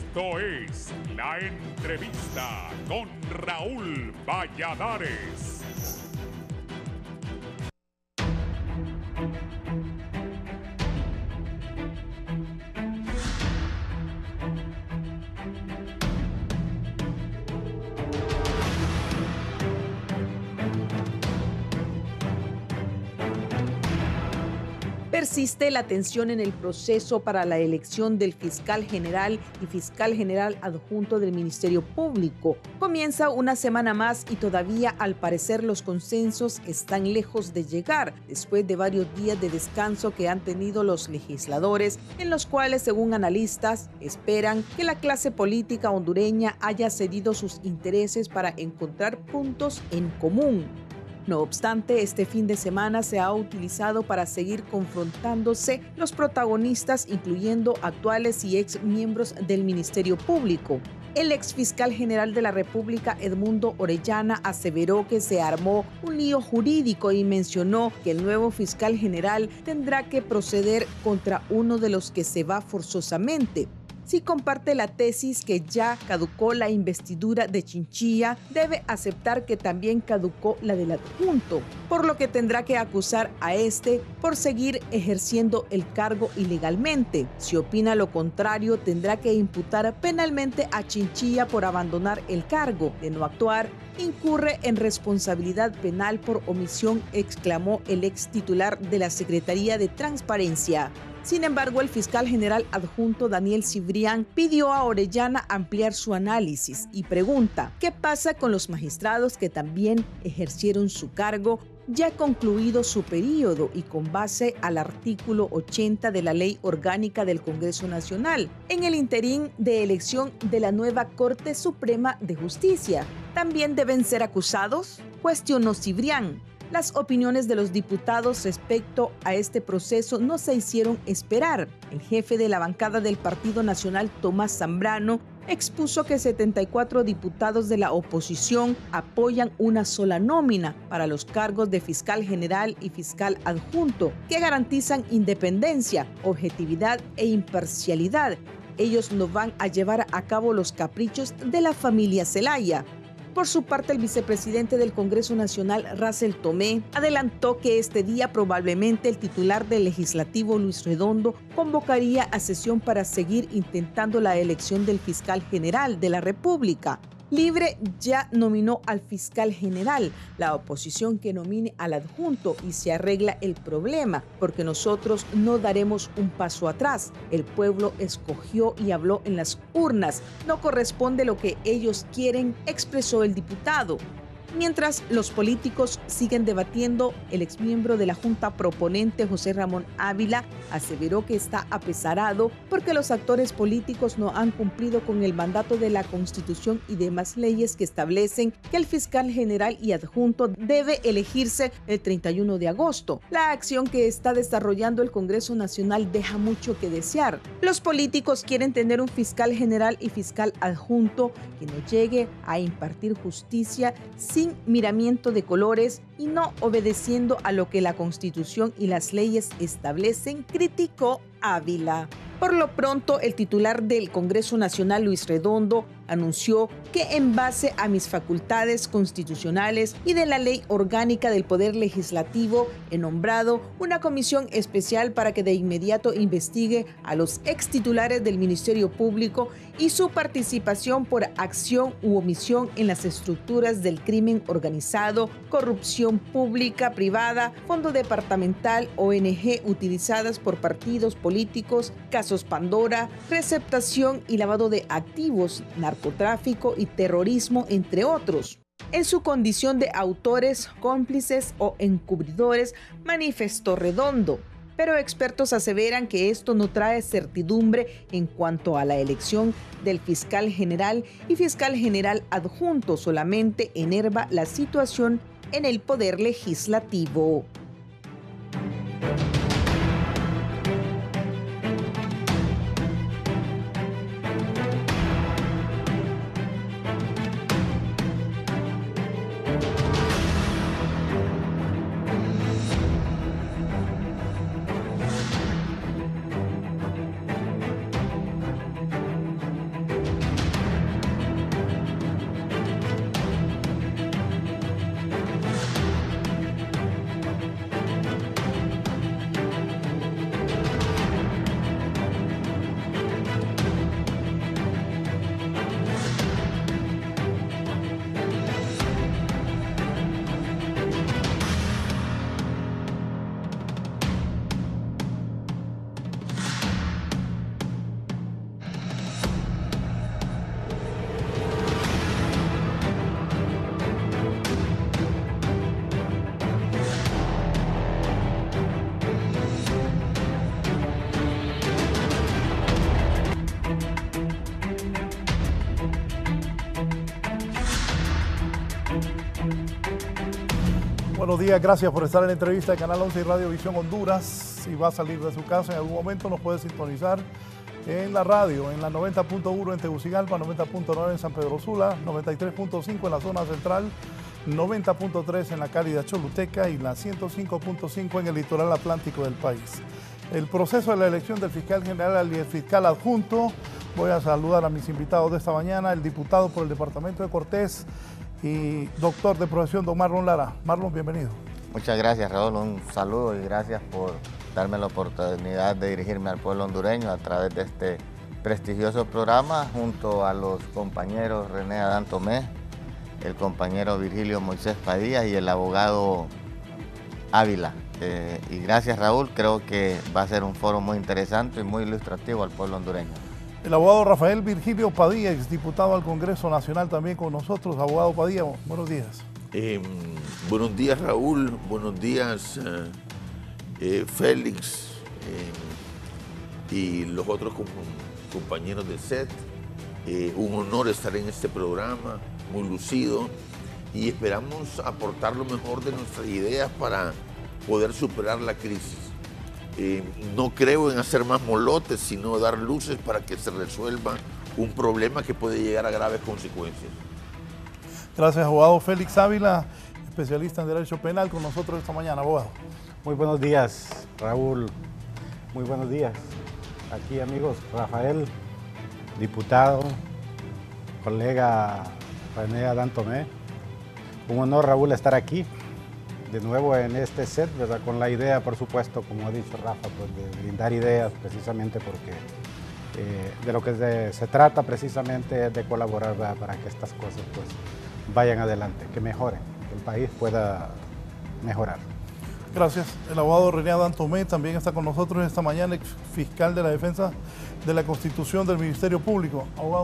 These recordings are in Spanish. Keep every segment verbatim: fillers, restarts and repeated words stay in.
Esto es La Entrevista con Raúl Valladares. Persiste la tensión en el proceso para la elección del fiscal general y fiscal general adjunto del Ministerio Público. Comienza una semana más y todavía, al parecer, los consensos están lejos de llegar después de varios días de descanso que han tenido los legisladores, en los cuales, según analistas, esperan que la clase política hondureña haya cedido sus intereses para encontrar puntos en común. No obstante, este fin de semana se ha utilizado para seguir confrontándose los protagonistas, incluyendo actuales y ex miembros del Ministerio Público. El ex fiscal general de la República, Edmundo Orellana, aseveró que se armó un lío jurídico y mencionó que el nuevo fiscal general tendrá que proceder contra uno de los que se va forzosamente. Si comparte la tesis que ya caducó la investidura de Chinchilla, debe aceptar que también caducó la del adjunto, por lo que tendrá que acusar a este por seguir ejerciendo el cargo ilegalmente. Si opina lo contrario, tendrá que imputar penalmente a Chinchilla por abandonar el cargo. De no actuar, incurre en responsabilidad penal por omisión, exclamó el ex titular de la Secretaría de Transparencia. Sin embargo, el fiscal general adjunto Daniel Cibrián pidió a Orellana ampliar su análisis y pregunta: ¿qué pasa con los magistrados que también ejercieron su cargo ya concluido su periodo y con base al artículo ochenta de la Ley Orgánica del Congreso Nacional, en el interín de elección de la nueva Corte Suprema de Justicia? ¿También deben ser acusados?, cuestionó Cibrián. Las opiniones de los diputados respecto a este proceso no se hicieron esperar. El jefe de la bancada del Partido Nacional, Tomás Zambrano, expuso que setenta y cuatro diputados de la oposición apoyan una sola nómina para los cargos de fiscal general y fiscal adjunto, que garantizan independencia, objetividad e imparcialidad. Ellos no van a llevar a cabo los caprichos de la familia Zelaya. Por su parte, el vicepresidente del Congreso Nacional, Russell Tomé, adelantó que este día probablemente el titular del Legislativo, Luis Redondo, convocaría a sesión para seguir intentando la elección del fiscal general de la República. Libre ya nominó al fiscal general, la oposición que nomine al adjunto y se arregla el problema, porque nosotros no daremos un paso atrás. El pueblo escogió y habló en las urnas. No corresponde lo que ellos quieren, expresó el diputado. Mientras los políticos siguen debatiendo, el exmiembro de la Junta Proponente, José Ramón Ávila, aseveró que está apesarado porque los actores políticos no han cumplido con el mandato de la Constitución y demás leyes que establecen que el fiscal general y adjunto debe elegirse el treinta y uno de agosto. La acción que está desarrollando el Congreso Nacional deja mucho que desear. Los políticos quieren tener un fiscal general y fiscal adjunto que no llegue a impartir justicia sin sin miramiento de colores y no obedeciendo a lo que la Constitución y las leyes establecen, criticó Ávila. Por lo pronto, el titular del Congreso Nacional, Luis Redondo, anunció que en base a mis facultades constitucionales y de la Ley Orgánica del Poder Legislativo, he nombrado una comisión especial para que de inmediato investigue a los ex titulares del Ministerio Público y su participación por acción u omisión en las estructuras del crimen organizado, corrupción pública, privada, fondo departamental, O N G utilizadas por partidos políticos, casos Pandora, receptación y lavado de activos, narcotráfico y terrorismo, entre otros. En su condición de autores, cómplices o encubridores, manifestó Redondo. Pero expertos aseveran que esto no trae certidumbre en cuanto a la elección del fiscal general y fiscal general adjunto, solamente enerva la situación en el poder legislativo. Buenos días, gracias por estar en la entrevista de Canal once y Radio Visión Honduras. Si va a salir de su casa en algún momento, nos puede sintonizar en la radio, en la noventa punto uno en Tegucigalpa, noventa punto nueve en San Pedro Sula, noventa y tres punto cinco en la zona central, noventa punto tres en la cálida Choluteca y la ciento cinco punto cinco en el litoral atlántico del país. El proceso de la elección del fiscal general y el fiscal adjunto. Voy a saludar a mis invitados de esta mañana, el diputado por el departamento de Cortés y doctor de profesión, don Marlon Lara. Marlon, bienvenido. Muchas gracias, Raúl. Un saludo y gracias por darme la oportunidad de dirigirme al pueblo hondureño a través de este prestigioso programa junto a los compañeros René Adán Tomé, el compañero Virgilio Moisés Padilla y el abogado Ávila. Eh, y gracias, Raúl. Creo que va a ser un foro muy interesante y muy ilustrativo al pueblo hondureño. El abogado Rafael Virgilio Padilla, exdiputado al Congreso Nacional, también con nosotros. Abogado Padilla, buenos días. Eh, buenos días, Raúl. Buenos días, eh, eh, Félix eh, y los otros com compañeros de S E T. Eh, un honor estar en este programa, muy lucido, y esperamos aportar lo mejor de nuestras ideas para poder superar la crisis. Eh, no creo en hacer más molotes, sino dar luces para que se resuelva un problema que puede llegar a graves consecuencias. Gracias, abogado Félix Ávila, especialista en Derecho Penal, con nosotros esta mañana, abogado. Muy buenos días, Raúl. Muy buenos días. Aquí, amigos, Rafael, diputado, colega René Adán Tomé. Un honor, Raúl, estar aquí de nuevo en este set, ¿verdad? Con la idea, por supuesto, como ha dicho Rafa, pues, de brindar ideas, precisamente porque eh, de lo que se, se trata precisamente es de colaborar, ¿verdad? Para que estas cosas pues, vayan adelante, que mejoren, que el país pueda mejorar. Gracias. El abogado René Adán Tomé también está con nosotros esta mañana, ex fiscal de la defensa de la Constitución del Ministerio Público. Abogado.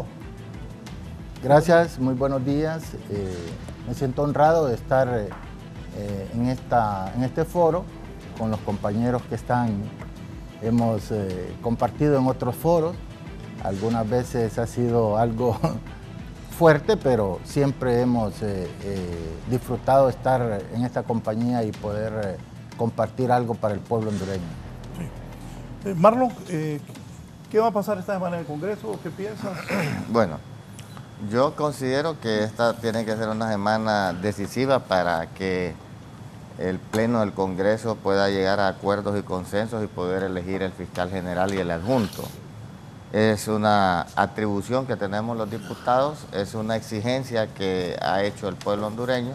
Gracias, muy buenos días. Eh, me siento honrado de estar eh, Eh, en, esta, en este foro con los compañeros que están, hemos eh, compartido en otros foros. Algunas veces ha sido algo fuerte, pero siempre hemos eh, eh, disfrutado estar en esta compañía y poder eh, compartir algo para el pueblo hondureño. Sí. Eh, Marlon, eh, ¿qué va a pasar esta semana en el Congreso? ¿Qué piensas? Bueno, yo considero que esta tiene que ser una semana decisiva para que el Pleno del Congreso pueda llegar a acuerdos y consensos y poder elegir el fiscal general y el adjunto. Es una atribución que tenemos los diputados, es una exigencia que ha hecho el pueblo hondureño.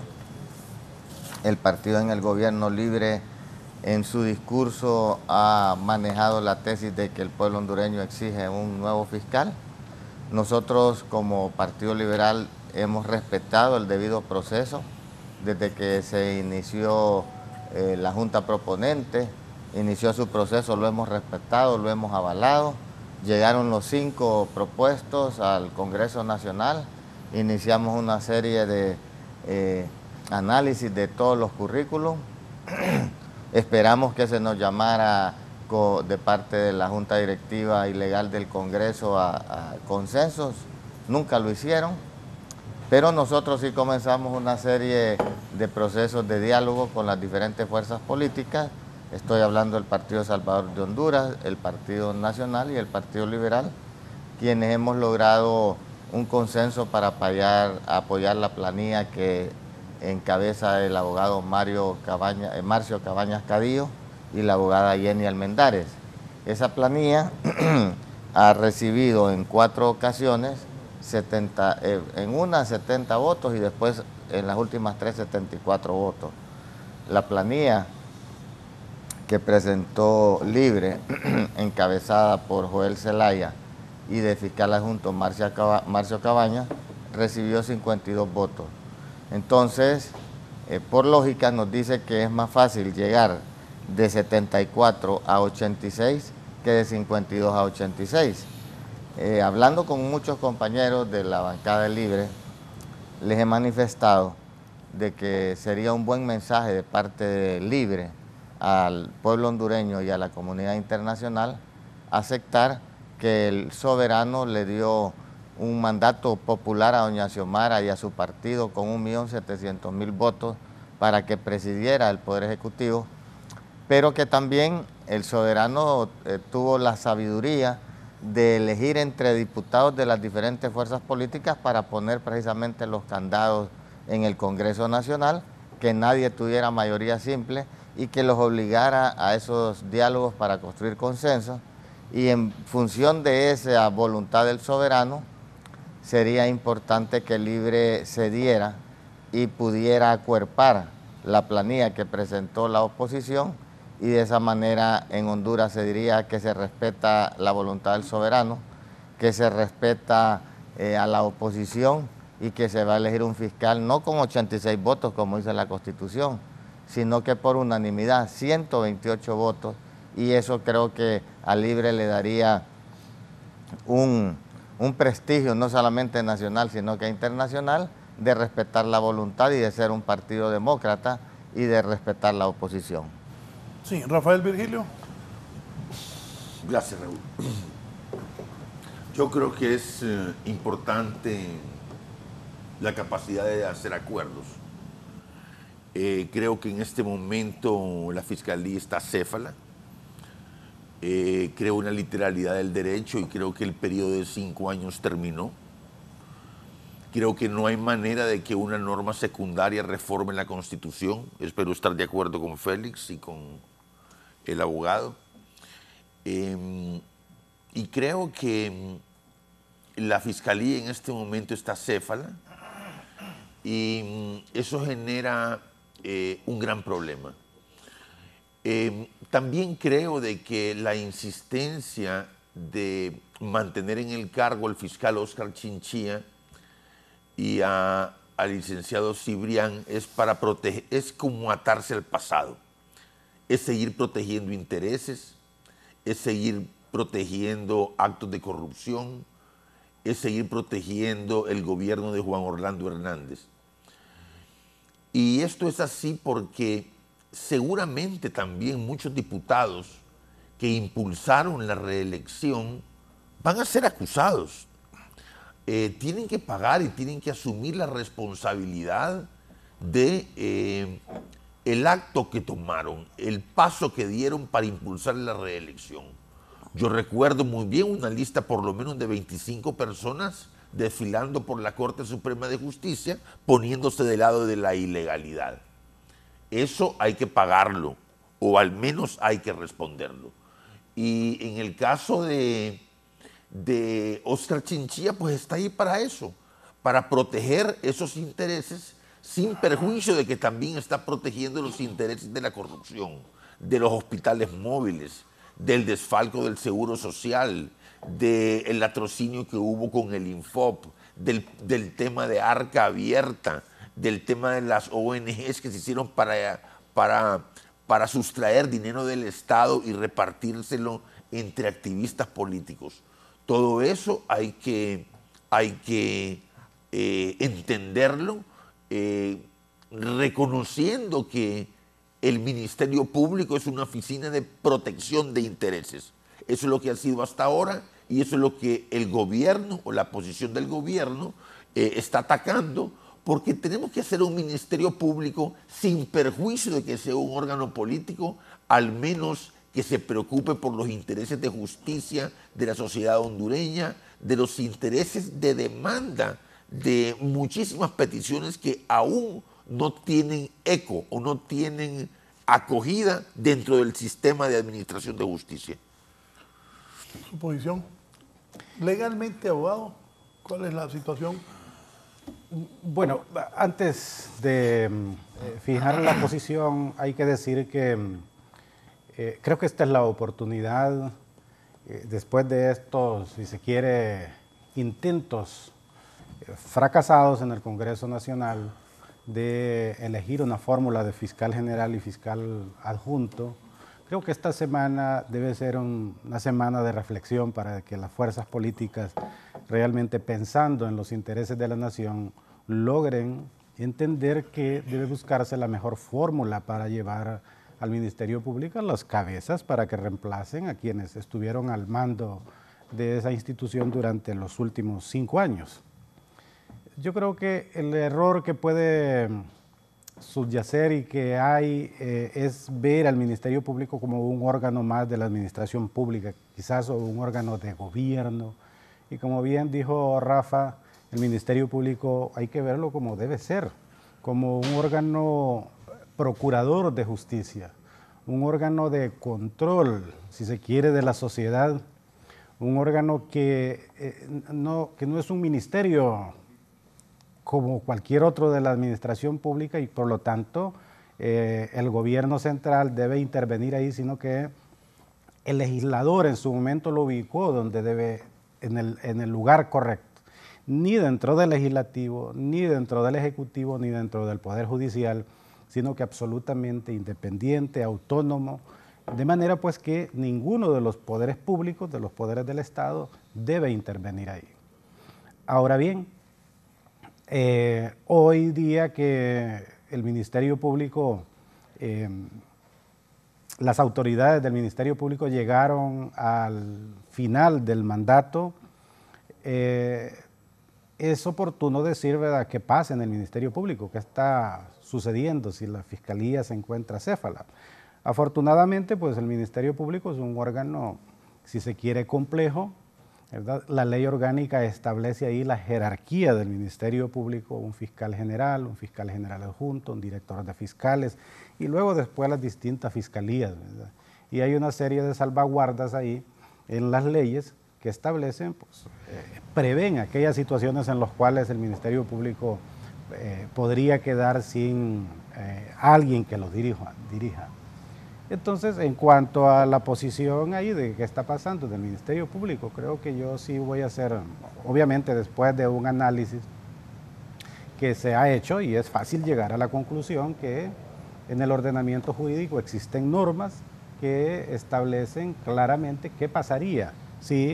El partido en el gobierno libre en su discurso ha manejado la tesis de que el pueblo hondureño exige un nuevo fiscal. Nosotros como Partido Liberal hemos respetado el debido proceso desde que se inició eh, la Junta Proponente, inició su proceso, lo hemos respetado, lo hemos avalado. Llegaron los cinco propuestos al Congreso Nacional, iniciamos una serie de eh, análisis de todos los currículos. Esperamos que se nos llamara de parte de la Junta Directiva y Legal del Congreso a, a consensos, nunca lo hicieron, pero nosotros sí comenzamos una serie de procesos de diálogo con las diferentes fuerzas políticas. Estoy hablando del Partido Salvador de Honduras, el Partido Nacional y el Partido Liberal, quienes hemos logrado un consenso para apoyar, apoyar la planilla que encabeza el abogado Mario Cabaña, eh, Marcio Cabañas Cadillo y la abogada Jenny Almendares. Esa planilla ha recibido en cuatro ocasiones, setenta, eh, en una setenta votos y después en las últimas tres setenta y cuatro votos. La planilla que presentó Libre, encabezada por Joel Zelaya y de fiscal adjunto Marcia Caba, Marcio Cabañas, recibió cincuenta y dos votos. Entonces, eh, por lógica nos dice que es más fácil llegar de setenta y cuatro a ochenta y seis que de cincuenta y dos a ochenta y seis. Eh, hablando con muchos compañeros de la bancada Libre, les he manifestado de que sería un buen mensaje de parte de Libre al pueblo hondureño y a la comunidad internacional aceptar que el soberano le dio un mandato popular a doña Xiomara y a su partido con un millón setecientos mil votos para que presidiera el Poder Ejecutivo, pero que también el soberano eh, tuvo la sabiduría de elegir entre diputados de las diferentes fuerzas políticas para poner precisamente los candados en el Congreso Nacional, que nadie tuviera mayoría simple y que los obligara a esos diálogos para construir consensos, y en función de esa voluntad del soberano sería importante que Libre cediera y pudiera acuerpar la planilla que presentó la oposición, y de esa manera en Honduras se diría que se respeta la voluntad del soberano, que se respeta eh, a la oposición y que se va a elegir un fiscal no con ochenta y seis votos como dice la Constitución, sino que por unanimidad, ciento veintiocho votos, y eso creo que a Libre le daría un, un prestigio no solamente nacional sino que internacional, de respetar la voluntad y de ser un partido demócrata y de respetar la oposición. Sí, Rafael Virgilio. Gracias, Raúl. Yo creo que es eh, importante la capacidad de hacer acuerdos. Eh, creo que en este momento la Fiscalía está acéfala. Eh, creo una literalidad del derecho y creo que el periodo de cinco años terminó. Creo que no hay manera de que una norma secundaria reforme la Constitución. Espero estar de acuerdo con Félix y con el abogado. Eh, y creo que la Fiscalía en este momento está acéfala y eso genera eh, un gran problema. Eh, también creo de que la insistencia de mantener en el cargo al fiscal Oscar Chinchilla y a, al licenciado Cibrián es para proteger, es como atarse al pasado, es seguir protegiendo intereses, es seguir protegiendo actos de corrupción, es seguir protegiendo el gobierno de Juan Orlando Hernández. Y esto es así porque seguramente también muchos diputados que impulsaron la reelección van a ser acusados. Eh, tienen que pagar y tienen que asumir la responsabilidad de eh, el acto que tomaron, el paso que dieron para impulsar la reelección. Yo recuerdo muy bien una lista por lo menos de veinticinco personas desfilando por la Corte Suprema de Justicia, poniéndose del lado de la ilegalidad. Eso hay que pagarlo, o al menos hay que responderlo. Y en el caso de, de Oscar Chinchilla, pues está ahí para eso, para proteger esos intereses, sin perjuicio de que también está protegiendo los intereses de la corrupción, de los hospitales móviles, del desfalco del Seguro Social, del latrocinio que hubo con el Infop, del, del tema de Arca Abierta, del tema de las O N Ges que se hicieron para, para, para sustraer dinero del Estado y repartírselo entre activistas políticos. Todo eso hay que, hay que eh, entenderlo, eh, reconociendo que el Ministerio Público es una oficina de protección de intereses. Eso es lo que ha sido hasta ahora y eso es lo que el gobierno o la posición del gobierno eh, está atacando, porque tenemos que hacer un Ministerio Público sin perjuicio de que sea un órgano político, al menos que se preocupe por los intereses de justicia de la sociedad hondureña, de los intereses de demanda de muchísimas peticiones que aún no tienen eco o no tienen acogida dentro del sistema de administración de justicia. Su posición. Legalmente, abogado, ¿cuál es la situación? Bueno, antes de eh, fijar la posición, hay que decir que eh, creo que esta es la oportunidad, eh, después de estos, si se quiere, intentos eh, fracasados en el Congreso Nacional, de elegir una fórmula de fiscal general y fiscal adjunto. Creo que esta semana debe ser un, una semana de reflexión para que las fuerzas políticas, realmente pensando en los intereses de la nación, logren entender que debe buscarse la mejor fórmula para llevar al Ministerio Público las cabezas para que reemplacen a quienes estuvieron al mando de esa institución durante los últimos cinco años. Yo creo que el error que puede subyacer y que hay eh, es ver al Ministerio Público como un órgano más de la administración pública, quizás o un órgano de gobierno. Y como bien dijo Rafa, el Ministerio Público hay que verlo como debe ser, como un órgano procurador de justicia, un órgano de control, si se quiere, de la sociedad, un órgano que, eh, no, que no es un ministerio como cualquier otro de la administración pública y por lo tanto eh, el gobierno central debe intervenir ahí, sino que el legislador en su momento lo ubicó donde debe, en el, en el lugar correcto, ni dentro del legislativo, ni dentro del ejecutivo, ni dentro del poder judicial, sino que absolutamente independiente, autónomo, de manera pues que ninguno de los poderes públicos, de los poderes del Estado, debe intervenir ahí. Ahora bien, eh, hoy día que el Ministerio Público, eh, las autoridades del Ministerio Público llegaron al final del mandato, eh, es oportuno decir, ¿verdad?, qué pasa en el Ministerio Público, qué está sucediendo si la Fiscalía se encuentra acéfala. Afortunadamente, pues el Ministerio Público es un órgano, si se quiere, complejo, ¿verdad? La ley orgánica establece ahí la jerarquía del Ministerio Público, un fiscal general, un fiscal general adjunto, un director de fiscales, y luego después las distintas fiscalías, ¿verdad? Y hay una serie de salvaguardas ahí en las leyes que establecen, pues, eh, prevén aquellas situaciones en las cuales el Ministerio Público eh, podría quedar sin eh, alguien que lo dirija, dirija. Entonces, en cuanto a la posición ahí de qué está pasando del Ministerio Público, creo que yo sí voy a hacer, obviamente después de un análisis que se ha hecho, y es fácil llegar a la conclusión que en el ordenamiento jurídico existen normas que establecen claramente qué pasaría si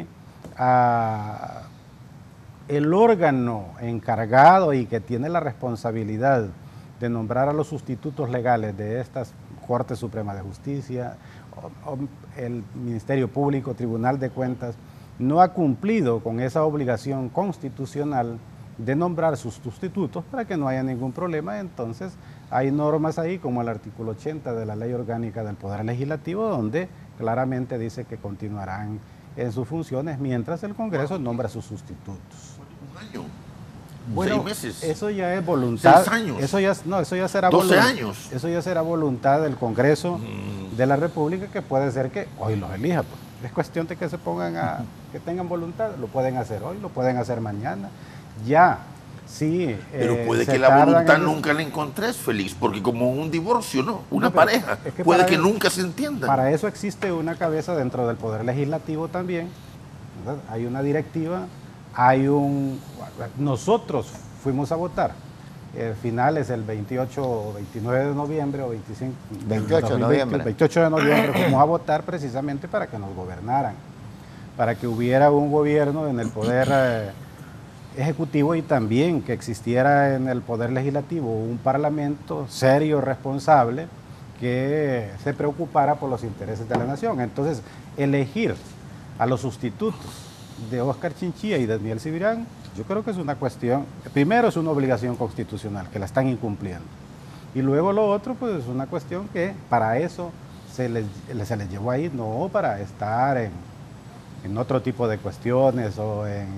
a el órgano encargado y que tiene la responsabilidad de nombrar a los sustitutos legales de estas Corte Suprema de Justicia, o, o el Ministerio Público, Tribunal de Cuentas, no ha cumplido con esa obligación constitucional de nombrar sus sustitutos para que no haya ningún problema. Entonces hay normas ahí como el artículo ochenta de la Ley Orgánica del Poder Legislativo, donde claramente dice que continuarán en sus funciones mientras el Congreso nombra sus sustitutos. Un año. Bueno, seis meses. Eso ya es voluntad. Seis años. Eso ya, no, eso ya será doce voluntad. años. Eso ya será voluntad del Congreso mm. de la República, que puede ser que hoy los elija. Pues. Es cuestión de que se pongan a, que tengan voluntad. Lo pueden hacer hoy, lo pueden hacer mañana. Ya, sí. Pero eh, puede que la voluntad en... nunca la encontres, Félix, porque como un divorcio, ¿no? Una no, pareja, es que puede que eso, nunca se entienda. Para eso existe una cabeza dentro del Poder Legislativo también, ¿verdad? Hay una directiva, hay un... Nosotros fuimos a votar. El final es el veintiocho o veintinueve de noviembre o veinticinco. veintiocho de noviembre. veintiocho de noviembre fuimos a votar precisamente para que nos gobernaran, para que hubiera un gobierno en el poder eh, ejecutivo y también que existiera en el poder legislativo un parlamento serio, responsable, que se preocupara por los intereses de la nación. Entonces, elegir a los sustitutos de Óscar Chinchilla y de Daniel Cibirán, yo creo que es una cuestión, primero es una obligación constitucional, que la están incumpliendo. Y luego lo otro, pues es una cuestión que para eso se les, se les llevó ahí, no para estar en, en otro tipo de cuestiones o en,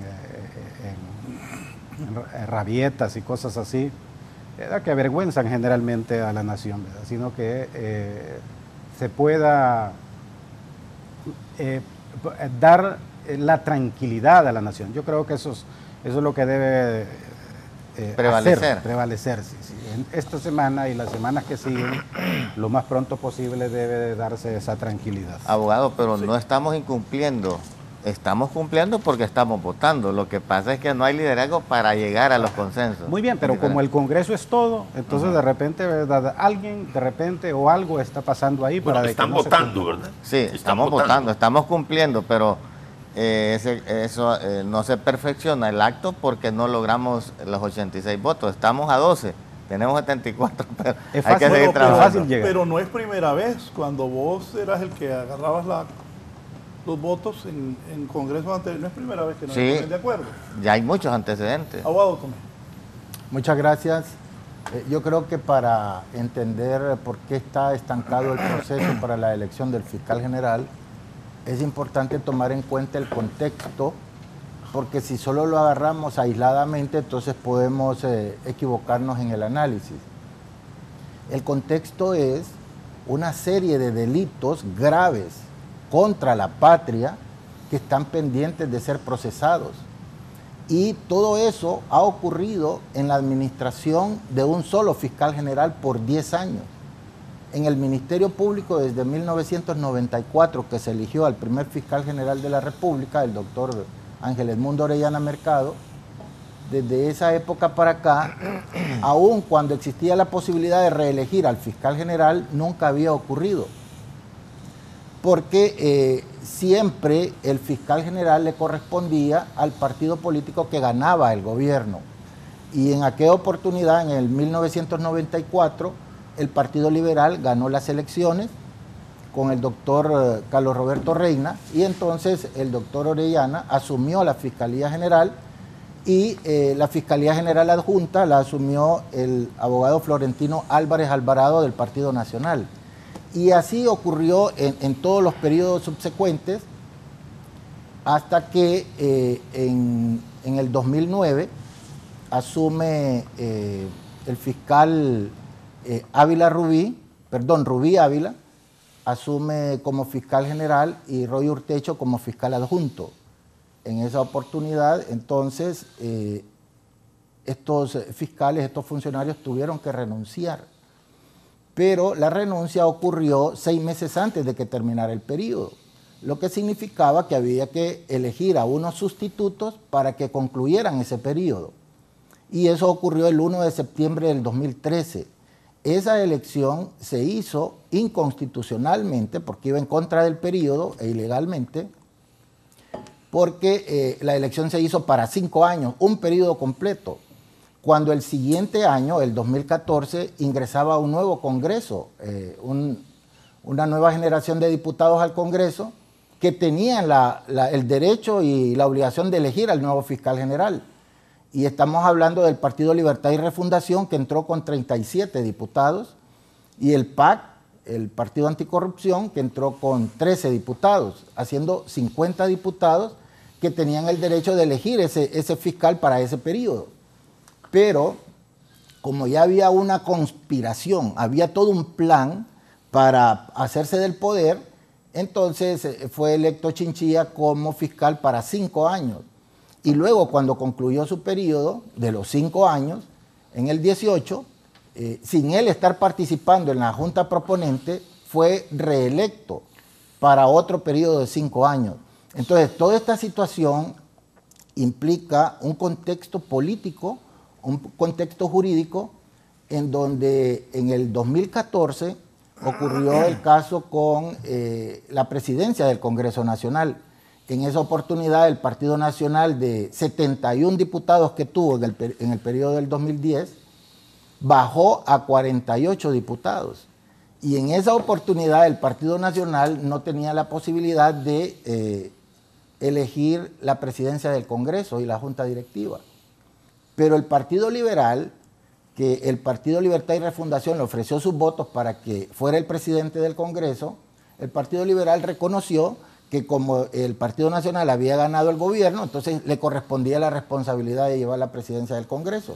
en, en, en rabietas y cosas así, ¿verdad?, que avergüenzan generalmente a la nación, ¿verdad?, sino que eh, se pueda eh, dar la tranquilidad a la nación. Yo creo que eso es, eso es lo que debe eh, prevalecer. Hacer, prevalecer sí, sí. En esta semana y las semanas que siguen, lo más pronto posible debe darse esa tranquilidad. Abogado, pero sí, no estamos incumpliendo, estamos cumpliendo porque estamos votando. Lo que pasa es que no hay liderazgo para llegar a los consensos. Muy bien, pero como el Congreso es todo, entonces uh-huh. de repente, ¿verdad?, alguien de repente o algo está pasando ahí. Bueno, para están que no votando, ¿verdad? Sí, están estamos votando. votando, estamos cumpliendo, pero eh, ese, eso eh, no se perfecciona el acto porque no logramos los ochenta y seis votos. Estamos a doce, tenemos setenta y cuatro, pero es hay fácil, que seguir pero, pero, trabajando. pero no es primera vez, cuando vos eras el que agarrabas la los votos en, en congresos anteriores. No es primera vez que no Sí. se ponen de acuerdo. Ya hay muchos antecedentes. Abogado Tomé. Muchas gracias. Eh, yo creo que para entender por qué está estancado el proceso para la elección del fiscal general, es importante tomar en cuenta el contexto, porque si solo lo agarramos aisladamente, entonces podemos eh, equivocarnos en el análisis. El contexto es una serie de delitos graves contra la patria que están pendientes de ser procesados. Y todo eso ha ocurrido en la administración de un solo fiscal general por diez años. En el Ministerio Público, desde mil novecientos noventa y cuatro, que se eligió al primer fiscal general de la República, el doctor Ángel Edmundo Orellana Mercado, desde esa época para acá, aun cuando existía la posibilidad de reelegir al fiscal general, nunca había ocurrido. Porque eh, siempre el fiscal general le correspondía al partido político que ganaba el gobierno. Y en aquella oportunidad, en el mil novecientos noventa y cuatro, el Partido Liberal ganó las elecciones con el doctor Carlos Roberto Reina, y entonces el doctor Orellana asumió la Fiscalía General, y eh, la Fiscalía General Adjunta la asumió el abogado Florentino Álvarez Alvarado del Partido Nacional. Y así ocurrió en, en todos los periodos subsecuentes, hasta que eh, en, en el dos mil nueve asume eh, el fiscal eh, Ávila Rubí, perdón, Rubí Ávila, asume como fiscal general y Roy Urtecho como fiscal adjunto. En esa oportunidad, entonces, eh, estos fiscales, estos funcionarios tuvieron que renunciar. Pero la renuncia ocurrió seis meses antes de que terminara el periodo, lo que significaba que había que elegir a unos sustitutos para que concluyeran ese periodo. Y eso ocurrió el uno de septiembre del dos mil trece. Esa elección se hizo inconstitucionalmente, porque iba en contra del periodo e ilegalmente, porque eh, la elección se hizo para cinco años, un periodo completo, cuando el siguiente año, el dos mil catorce, ingresaba un nuevo Congreso, eh, un, una nueva generación de diputados al Congreso que tenían la, la, el derecho y la obligación de elegir al nuevo fiscal general. Y estamos hablando del Partido Libertad y Refundación, que entró con treinta y siete diputados, y el P A C, el Partido Anticorrupción, que entró con trece diputados, haciendo cincuenta diputados que tenían el derecho de elegir ese, ese fiscal para ese periodo. Pero, como ya había una conspiración, había todo un plan para hacerse del poder, entonces fue electo Chinchilla como fiscal para cinco años. Y luego, cuando concluyó su periodo de los cinco años, en el dieciocho, eh, sin él estar participando en la Junta Proponente, fue reelecto para otro periodo de cinco años. Entonces, toda esta situación implica un contexto político, un contexto jurídico, en donde en el dos mil catorce ocurrió el caso con eh, la presidencia del Congreso Nacional. En esa oportunidad, el Partido Nacional, de setenta y un diputados que tuvo en el, en el periodo del dos mil diez, bajó a cuarenta y ocho diputados. Y en esa oportunidad, el Partido Nacional no tenía la posibilidad de eh, elegir la presidencia del Congreso y la Junta Directiva. Pero el Partido Liberal, que el Partido Libertad y Refundación le ofreció sus votos para que fuera el presidente del Congreso, el Partido Liberal reconoció que como el Partido Nacional había ganado el gobierno, entonces le correspondía la responsabilidad de llevar la presidencia del Congreso.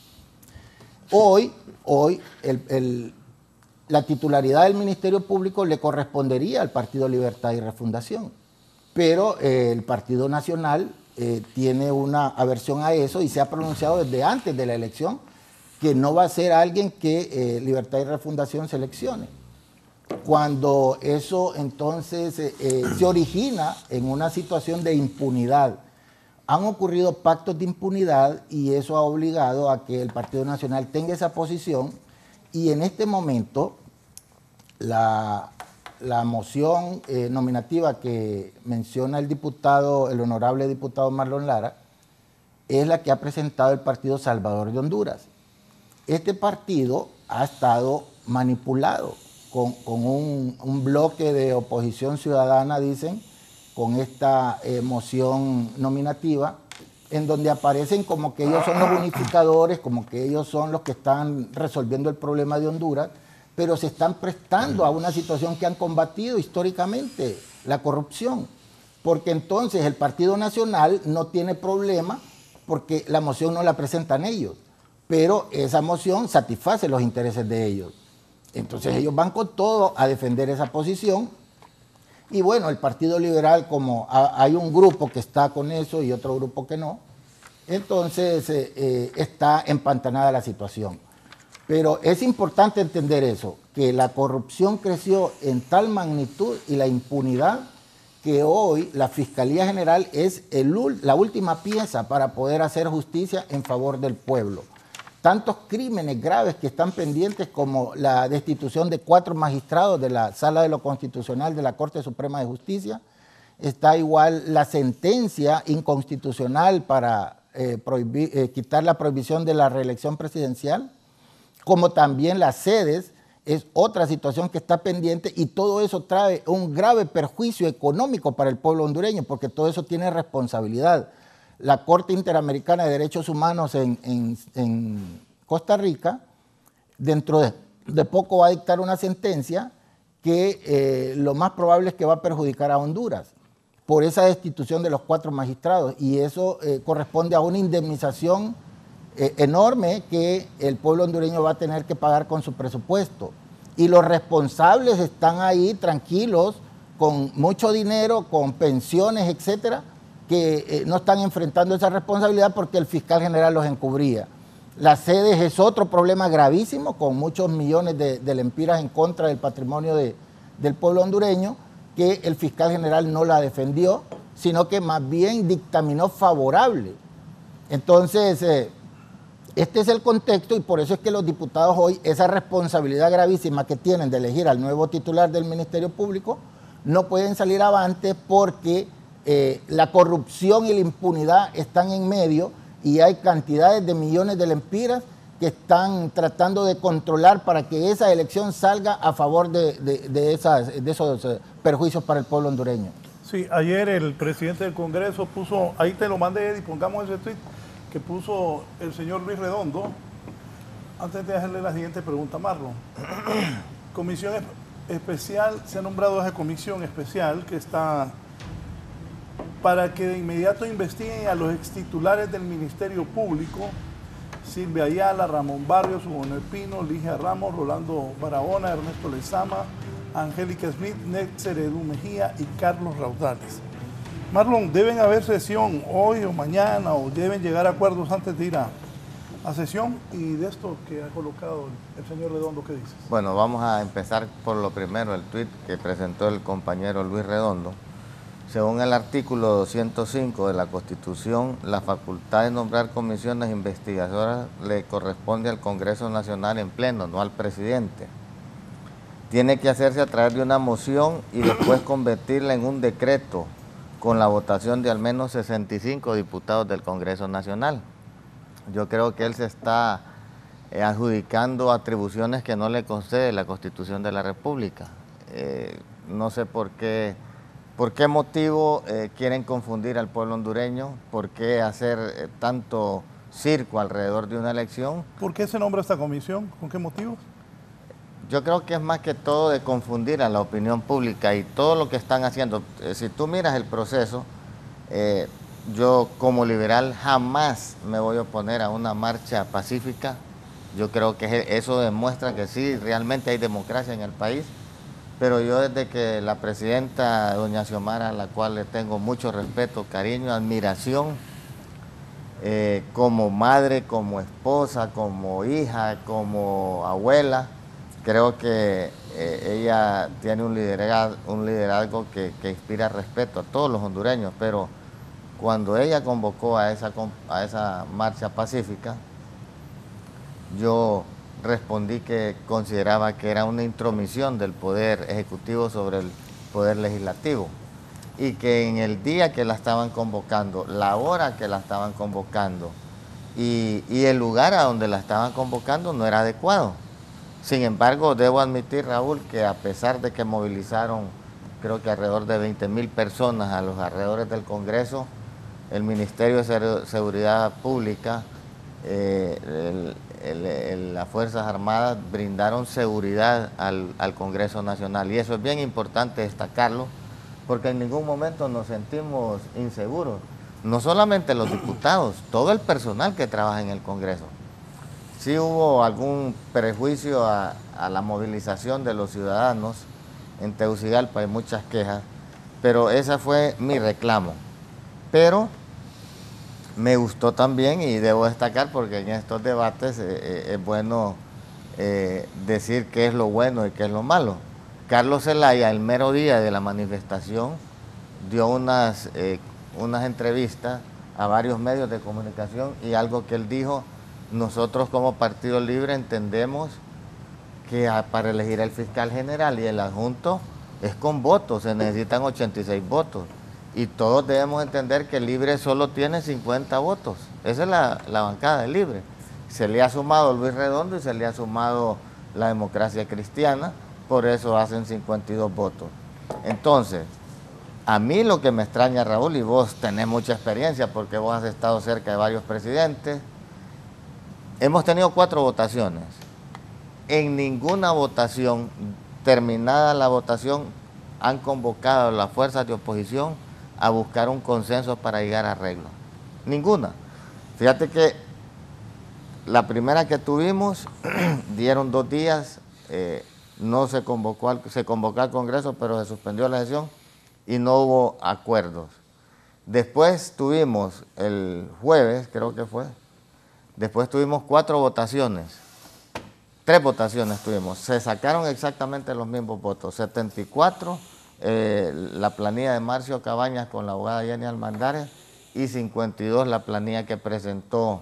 Hoy, hoy el, el, la titularidad del Ministerio Público le correspondería al Partido Libertad y Refundación, pero eh, el Partido Nacional eh, tiene una aversión a eso y se ha pronunciado desde antes de la elección que no va a ser alguien que eh, Libertad y Refundación seleccione. Cuando eso entonces eh, eh, se origina en una situación de impunidad. Han ocurrido pactos de impunidad y eso ha obligado a que el Partido Nacional tenga esa posición, y en este momento la, la moción eh, nominativa que menciona el diputado, el honorable diputado Marlon Lara, es la que ha presentado el Partido Salvador de Honduras. Este partido ha estado manipulado con, con un, un bloque de oposición ciudadana, dicen, con esta eh, moción nominativa, en donde aparecen como que ellos son los unificadores, como que ellos son los que están resolviendo el problema de Honduras, pero se están prestando a una situación que han combatido históricamente, la corrupción. Porque entonces el Partido Nacional no tiene problema porque la moción no la presentan ellos, pero esa moción satisface los intereses de ellos. Entonces ellos van con todo a defender esa posición. Y bueno, el Partido Liberal, como hay un grupo que está con eso y otro grupo que no, entonces eh, eh, está empantanada la situación. Pero es importante entender eso, que la corrupción creció en tal magnitud y la impunidad que hoy la Fiscalía General es el, la última pieza para poder hacer justicia en favor del pueblo. Tantos crímenes graves que están pendientes como la destitución de cuatro magistrados de la Sala de lo Constitucional de la Corte Suprema de Justicia, está igual la sentencia inconstitucional para eh, prohibir, eh, quitar la prohibición de la reelección presidencial, como también las sedes, es otra situación que está pendiente y todo eso trae un grave perjuicio económico para el pueblo hondureño porque todo eso tiene responsabilidad. La Corte Interamericana de Derechos Humanos en, en, en Costa Rica, dentro de, de poco va a dictar una sentencia que eh, lo más probable es que va a perjudicar a Honduras por esa destitución de los cuatro magistrados y eso eh, corresponde a una indemnización eh, enorme que el pueblo hondureño va a tener que pagar con su presupuesto. Y los responsables están ahí tranquilos, con mucho dinero, con pensiones, etcétera, que eh, no están enfrentando esa responsabilidad porque el fiscal general los encubría. Las sedes es otro problema gravísimo, con muchos millones de, de lempiras en contra del patrimonio de, del pueblo hondureño, que el fiscal general no la defendió, sino que más bien dictaminó favorable. Entonces, eh, este es el contexto y por eso es que los diputados hoy, esa responsabilidad gravísima que tienen de elegir al nuevo titular del Ministerio Público, no pueden salir avante porque Eh, la corrupción y la impunidad están en medio y hay cantidades de millones de lempiras que están tratando de controlar para que esa elección salga a favor de, de, de, esas, de esos perjuicios para el pueblo hondureño. Sí, ayer el presidente del Congreso puso, ahí te lo mandé Eddie, pongamos ese tweet que puso el señor Luis Redondo, antes de hacerle la siguiente pregunta a Marlon. Comisión especial, se ha nombrado esa comisión especial que está para que de inmediato investiguen a los extitulares del Ministerio Público, Silvia Ayala, Ramón Barrios, Hugo Pino, Ligia Ramos, Rolando Barahona, Ernesto Lezama, Angélica Smith, Netzer Edu Mejía y Carlos Raudales. Marlon, ¿deben haber sesión hoy o mañana o deben llegar a acuerdos antes de ir a, a sesión? Y de esto que ha colocado el, el señor Redondo, ¿qué dices? Bueno, vamos a empezar por lo primero, el tuit que presentó el compañero Luis Redondo. Según el artículo doscientos cinco de la Constitución, la facultad de nombrar comisiones investigadoras le corresponde al Congreso Nacional en pleno, no al presidente. Tiene que hacerse a través de una moción y después convertirla en un decreto con la votación de al menos sesenta y cinco diputados del Congreso Nacional. Yo creo que él se está eh, adjudicando atribuciones que no le concede la Constitución de la República. Eh, no sé por qué... ¿Por qué motivo eh, quieren confundir al pueblo hondureño? ¿Por qué hacer eh, tanto circo alrededor de una elección? ¿Por qué se nombra esta comisión? ¿Con qué motivos? Yo creo que es más que todo de confundir a la opinión pública y todo lo que están haciendo. Eh, si tú miras el proceso, eh, yo como liberal jamás me voy a oponer a una marcha pacífica. Yo creo que eso demuestra que sí, realmente hay democracia en el país. Pero yo desde que la presidenta doña Xiomara, a la cual le tengo mucho respeto, cariño, admiración, eh, como madre, como esposa, como hija, como abuela, creo que eh, ella tiene un liderazgo, un liderazgo que, que inspira respeto a todos los hondureños, pero cuando ella convocó a esa, a esa marcha pacífica, yo respondí que consideraba que era una intromisión del Poder Ejecutivo sobre el Poder Legislativo y que en el día que la estaban convocando, la hora que la estaban convocando y, y el lugar a donde la estaban convocando no era adecuado. Sin embargo, debo admitir, Raúl, que a pesar de que movilizaron creo que alrededor de veinte mil personas a los alrededores del Congreso. El Ministerio de Seguridad Pública, eh, el, el, el, las Fuerzas Armadas brindaron seguridad al, al Congreso Nacional, y eso es bien importante destacarlo, porque en ningún momento nos sentimos inseguros. No solamente los diputados, todo el personal que trabaja en el Congreso. Sí hubo algún prejuicio a, a la movilización de los ciudadanos en Tegucigalpa, hay muchas quejas, pero ese fue mi reclamo. Pero me gustó también, y debo destacar porque en estos debates eh, eh, es bueno eh, decir qué es lo bueno y qué es lo malo. Carlos Zelaya, el mero día de la manifestación, dio unas, eh, unas entrevistas a varios medios de comunicación, y algo que él dijo: nosotros como Partido Libre entendemos que a, para elegir el fiscal general y el adjunto es con votos, se necesitan ochenta y seis votos. Y todos debemos entender que el Libre solo tiene cincuenta votos. Esa es la, la bancada del Libre. Se le ha sumado Luis Redondo y se le ha sumado la Democracia Cristiana, por eso hacen cincuenta y dos votos. Entonces, a mí lo que me extraña, Raúl, y vos tenés mucha experiencia porque vos has estado cerca de varios presidentes, hemos tenido cuatro votaciones. En ninguna votación, terminada la votación, han convocado a las fuerzas de oposición a buscar un consenso para llegar a arreglo. Ninguna. Fíjate que la primera que tuvimos, dieron dos días, eh, no se convocó, al, se convocó al Congreso, pero se suspendió la sesión y no hubo acuerdos. Después tuvimos el jueves, creo que fue, después tuvimos cuatro votaciones, tres votaciones tuvimos, se sacaron exactamente los mismos votos, setenta y cuatro, eh, la planilla de Marcio Cabañas con la abogada Jenny Almendares, y cincuenta y dos la planilla que presentó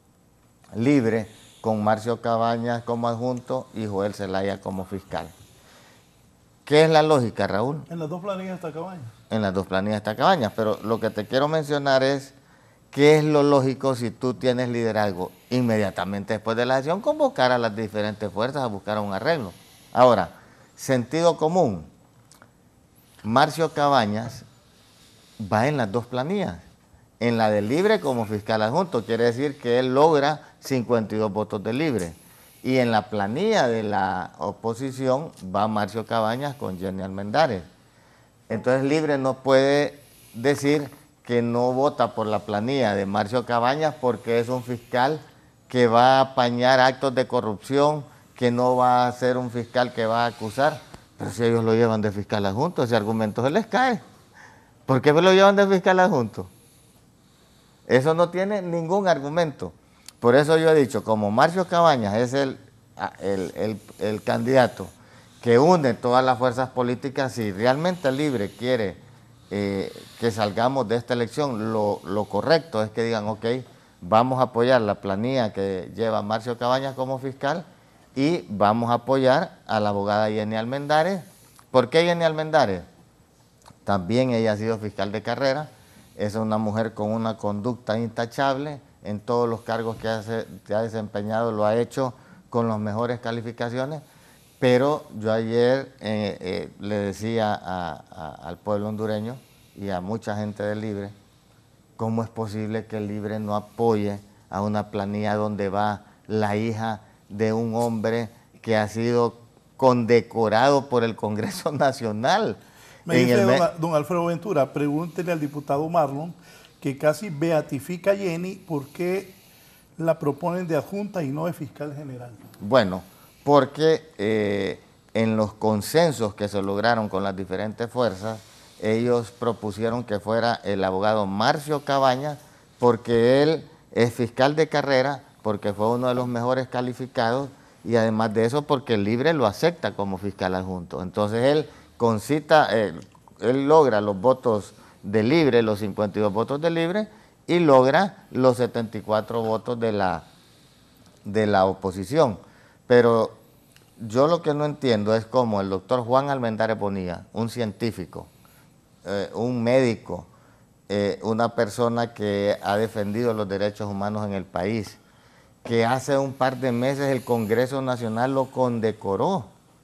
Libre con Marcio Cabañas como adjunto y Joel Zelaya como fiscal. ¿Qué es la lógica, Raúl? En las dos planillas está Cabañas. En las dos planillas está Cabañas, pero lo que te quiero mencionar es qué es lo lógico si tú tienes liderazgo. Inmediatamente después de la sesión, convocar a las diferentes fuerzas a buscar un arreglo. Ahora, sentido común. Marcio Cabañas va en las dos planillas. En la de Libre como fiscal adjunto, quiere decir que él logra cincuenta y dos votos de Libre. Y en la planilla de la oposición va Marcio Cabañas con Jenny Almendares. Entonces Libre no puede decir que no vota por la planilla de Marcio Cabañas porque es un fiscal que va a apañar actos de corrupción, que no va a ser un fiscal que va a acusar. Pero si ellos lo llevan de fiscal adjunto, ese argumento se les cae. ¿Por qué me lo llevan de fiscal adjunto? Eso no tiene ningún argumento. Por eso yo he dicho, como Marcio Cabañas es el, el, el, el candidato que une todas las fuerzas políticas, si realmente Libre quiere eh, que salgamos de esta elección, lo, lo correcto es que digan, ok, vamos a apoyar la planilla que lleva Marcio Cabañas como fiscal y vamos a apoyar a la abogada Jenny Almendares. ¿Por qué Jenny Almendares? También ella ha sido fiscal de carrera, es una mujer con una conducta intachable, en todos los cargos que, hace, que ha desempeñado lo ha hecho con las mejores calificaciones, pero yo ayer eh, eh, le decía a, a, al pueblo hondureño y a mucha gente del Libre, ¿cómo es posible que el Libre no apoye a una planilla donde va la hija de un hombre que ha sido condecorado por el Congreso Nacional? Me dice don, don Alfredo Ventura, pregúntele al diputado Marlon, que casi beatifica a Jenny, ¿por qué la proponen de adjunta y no de fiscal general? Bueno, porque eh, en los consensos que se lograron con las diferentes fuerzas, ellos propusieron que fuera el abogado Marcio Cabañas, porque él es fiscal de carrera, porque fue uno de los mejores calificados, y además de eso porque el Libre lo acepta como fiscal adjunto. Entonces él concita, eh, él logra los votos de Libre, los cincuenta y dos votos de Libre, y logra los setenta y cuatro votos de la, de la oposición. Pero yo lo que no entiendo es cómo el doctor Juan Almendares Bonilla, un científico, eh, un médico, eh, una persona que ha defendido los derechos humanos en el país, que hace un par de meses el Congreso Nacional lo condecoró.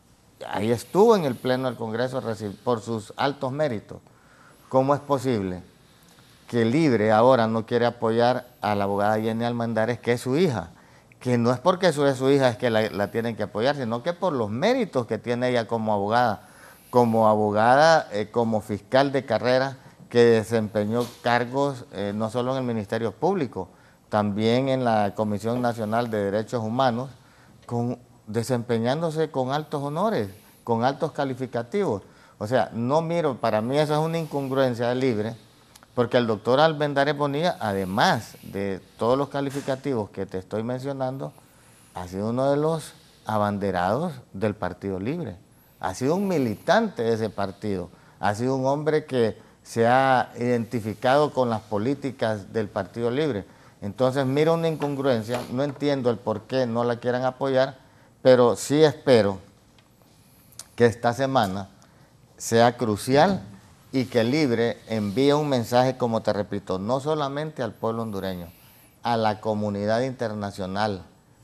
ahí estuvo en el Pleno del Congreso por sus altos méritos. ¿Cómo es posible que Libre ahora no quiere apoyar a la abogada Jenny Almendares, que es su hija? Que no es porque eso es su hija es que la, la tienen que apoyar, sino que por los méritos que tiene ella como abogada, como abogada, eh, como fiscal de carrera, que desempeñó cargos eh, no solo en el Ministerio Público, también en la Comisión Nacional de Derechos Humanos, con, desempeñándose con altos honores, con altos calificativos. O sea, no miro, para mí eso es una incongruencia de Libre, porque el doctor Almendares Bonilla, además de todos los calificativos que te estoy mencionando, ha sido uno de los abanderados del Partido Libre, ha sido un militante de ese partido, ha sido un hombre que se ha identificado con las políticas del Partido Libre. Entonces miro una incongruencia, no entiendo el por qué no la quieran apoyar, pero sí espero que esta semana sea crucial y que Libre envíe un mensaje, como te repito, no solamente al pueblo hondureño, a la comunidad internacional,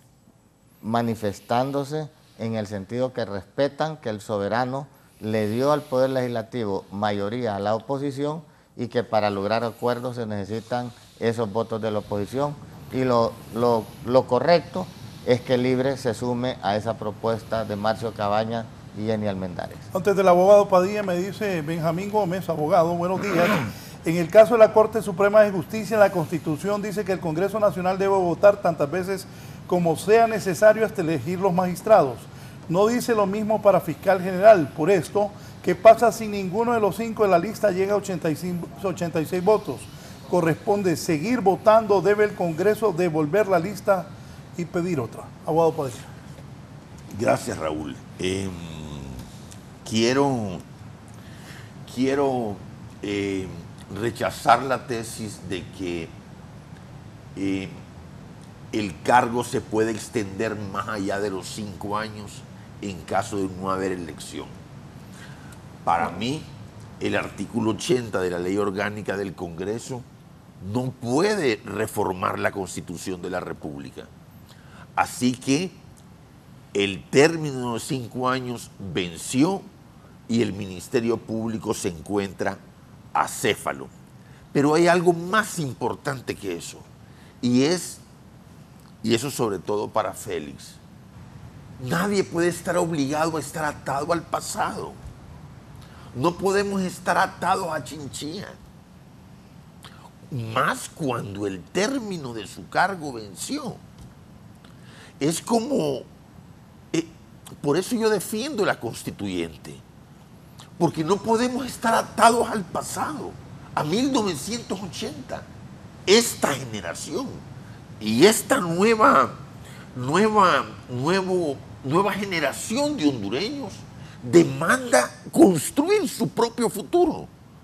manifestándose en el sentido que respetan que el soberano le dio al Poder Legislativo mayoría a la oposición y que para lograr acuerdos se necesitan esos votos de la oposición, y lo, lo, lo correcto es que Libre se sume a esa propuesta de Marcio Cabañas y Jenny Almendares. Antes del abogado Padilla, me dice Benjamín Gómez, abogado, buenos días. En el caso de la Corte Suprema de Justicia, la Constitución dice que el Congreso Nacional debe votar tantas veces como sea necesario hasta elegir los magistrados. No dice lo mismo para fiscal general. Por esto, ¿qué pasa si ninguno de los cinco de la lista llega a ochenta y cinco, ochenta y seis votos? Corresponde seguir votando, debe el Congreso devolver la lista y pedir otra. Abogado Padilla. Gracias, Raúl. Eh, quiero quiero eh, rechazar la tesis de que eh, el cargo se puede extender más allá de los cinco años en caso de no haber elección. Para mí, el artículo ochenta de la Ley Orgánica del Congreso no puede reformar la Constitución de la República. Así que el término de cinco años venció y el Ministerio Público se encuentra acéfalo. Pero hay algo más importante que eso, y es, y eso sobre todo para Félix, nadie puede estar obligado a estar atado al pasado. No podemos estar atados a Chinchilla. Más cuando el término de su cargo venció. Es como... Eh, por eso yo defiendo la constituyente. Porque no podemos estar atados al pasado, a mil novecientos ochenta. Esta generación y esta nueva, nueva, nuevo, nueva generación de hondureños demanda construir su propio futuro.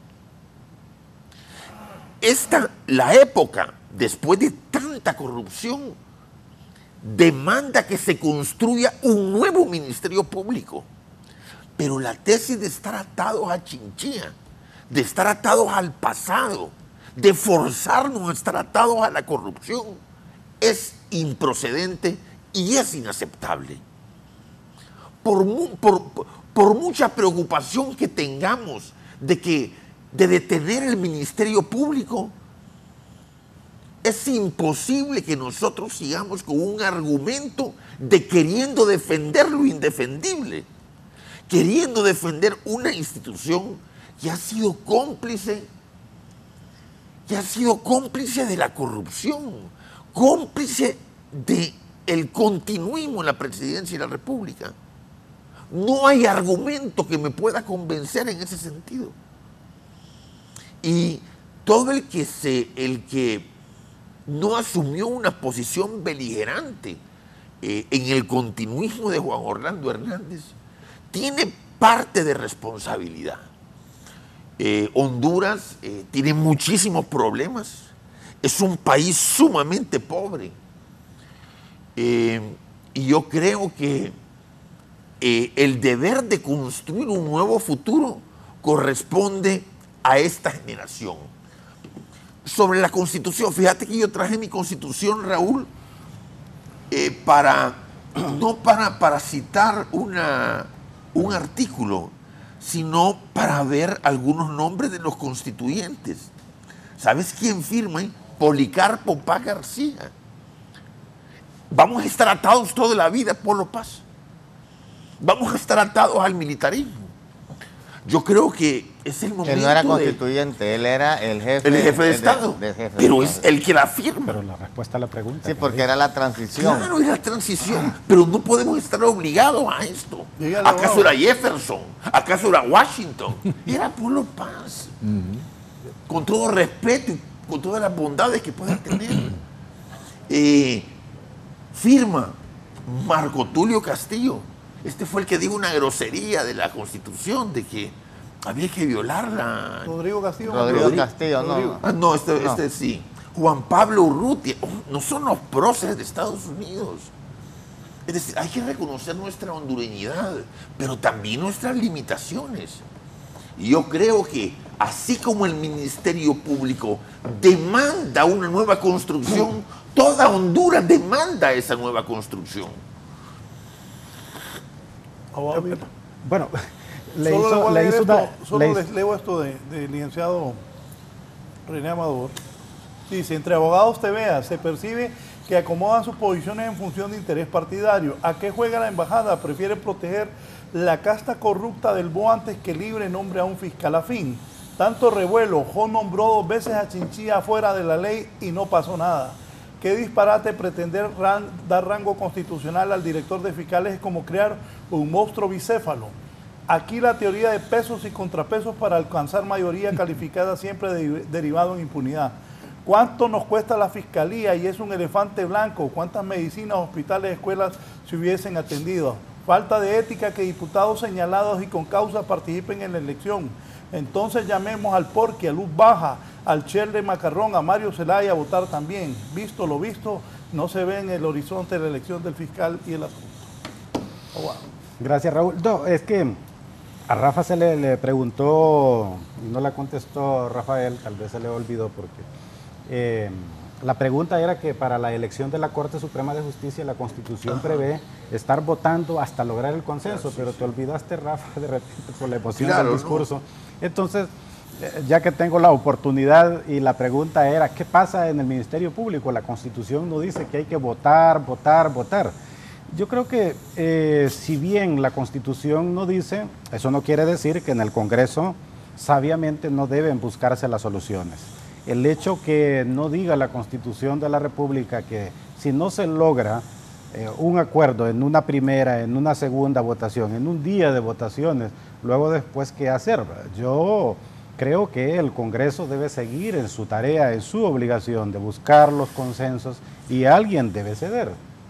Esta, la época, después de tanta corrupción, demanda que se construya un nuevo Ministerio Público. Pero la tesis de estar atados a Chinchilla, de estar atados al pasado, de forzarnos a estar atados a la corrupción, es improcedente y es inaceptable. Por, por, por mucha preocupación que tengamos de, que, de detener el Ministerio Público, es imposible que nosotros sigamos con un argumento de queriendo defender lo indefendible, queriendo defender una institución que ha sido cómplice, que ha sido cómplice de la corrupción, cómplice del continuismo en la presidencia de la República. No hay argumento que me pueda convencer en ese sentido. Y todo el que, se, el que no asumió una posición beligerante eh, en el continuismo de Juan Orlando Hernández tiene parte de responsabilidad. Eh, Honduras eh, tiene muchísimos problemas, es un país sumamente pobre, eh, y yo creo que eh, el deber de construir un nuevo futuro corresponde a esta generación. Sobre la Constitución, fíjate que yo traje mi Constitución, Raúl, eh, para, no para, para citar una, un artículo, sino para ver algunos nombres de los constituyentes. ¿Sabes quién firma? Policarpo Paz García. Vamos a estar atados toda la vida, Polo Paz. Vamos a estar atados al militarismo. Yo creo que es el momento. Él no era de, constituyente, él era el jefe, el jefe de el Estado. De, de jefe pero de es Estado. el que la firma. Pero la respuesta a la pregunta. Sí, porque era la transición. Claro, era la transición. Pero no podemos estar obligados a esto. Dígale, ¿Acaso wow. era Jefferson? ¿Acaso era Washington? Era Polo Paz. Uh-huh. Con todo respeto y con todas las bondades que pueda tener. Eh, firma Marco Tulio Castillo. Este fue el que dijo una grosería de la Constitución, de que había que violarla. Rodrigo Castillo. Rodrigo, Rodrigo Castillo, Rodrigo. no. Ah, no, este, No. este sí. Juan Pablo Urrutia. Oh, no son los próceres de Estados Unidos. Es decir, hay que reconocer nuestra hondureñidad, pero también nuestras limitaciones. Y yo creo que, así como el Ministerio Público demanda una nueva construcción, toda Honduras demanda esa nueva construcción. Bueno, le solo hizo, le voy a le leer hizo esto, una- solo le hizo- les leo esto de- del licenciado René Amador. Dice, entre abogados T V A se percibe que acomodan sus posiciones en función de interés partidario. ¿A qué juega la embajada? Prefiere proteger la casta corrupta del B O antes que libre nombre a un fiscal afín. Tanto revuelo, Jo nombró dos veces a Chinchilla fuera de la ley y no pasó nada. Qué disparate pretender ran- dar rango constitucional al director de fiscales es como crear un monstruo bicéfalo. Aquí la teoría de pesos y contrapesos para alcanzar mayoría calificada siempre de- derivado en impunidad. ¿Cuánto nos cuesta la fiscalía? Y es un elefante blanco. ¿Cuántas medicinas, hospitales, escuelas se hubiesen atendido? Falta de ética que diputados señalados y con causa participen en la elección. Entonces llamemos al Porqui, a Luz Baja, al Cher de Macarrón, a Mario Zelaya a votar también. Visto lo visto, no se ve en el horizonte la elección del fiscal y el asunto. Oh, wow. Gracias, Raúl. No, es que a Rafa se le, le preguntó, y no la contestó Rafael, tal vez se le olvidó porque eh, la pregunta era que para la elección de la Corte Suprema de Justicia la Constitución prevé estar votando hasta lograr el consenso, pero te olvidaste, Rafa, de repente por la emoción Claro, del discurso. Entonces, eh, ya que tengo la oportunidad y la pregunta era, ¿qué pasa en el Ministerio Público? La Constitución no dice que hay que votar, votar, votar. Yo creo que eh, si bien la Constitución no dice, eso no quiere decir que en el Congreso sabiamente no deben buscarse las soluciones. El hecho que no diga la Constitución de la República que si no se logra eh, un acuerdo en una primera, en una segunda votación, en un día de votaciones, luego después qué hacer. Yo creo que el Congreso debe seguir en su tarea, en su obligación de buscar los consensos y alguien debe ceder.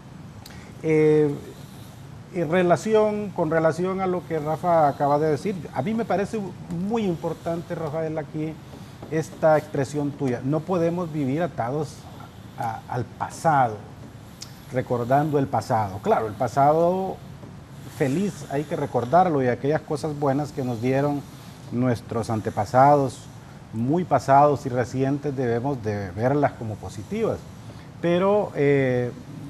Eh, en relación, con relación a lo que Rafa acaba de decir, a mí me parece muy importante, Rafael, aquí esta expresión tuya. No podemos vivir atados a, al pasado, recordando el pasado. Claro, el pasado feliz hay que recordarlo y aquellas cosas buenas que nos dieron nuestros antepasados, muy pasados y recientes, debemos de verlas como positivas. Pero eh,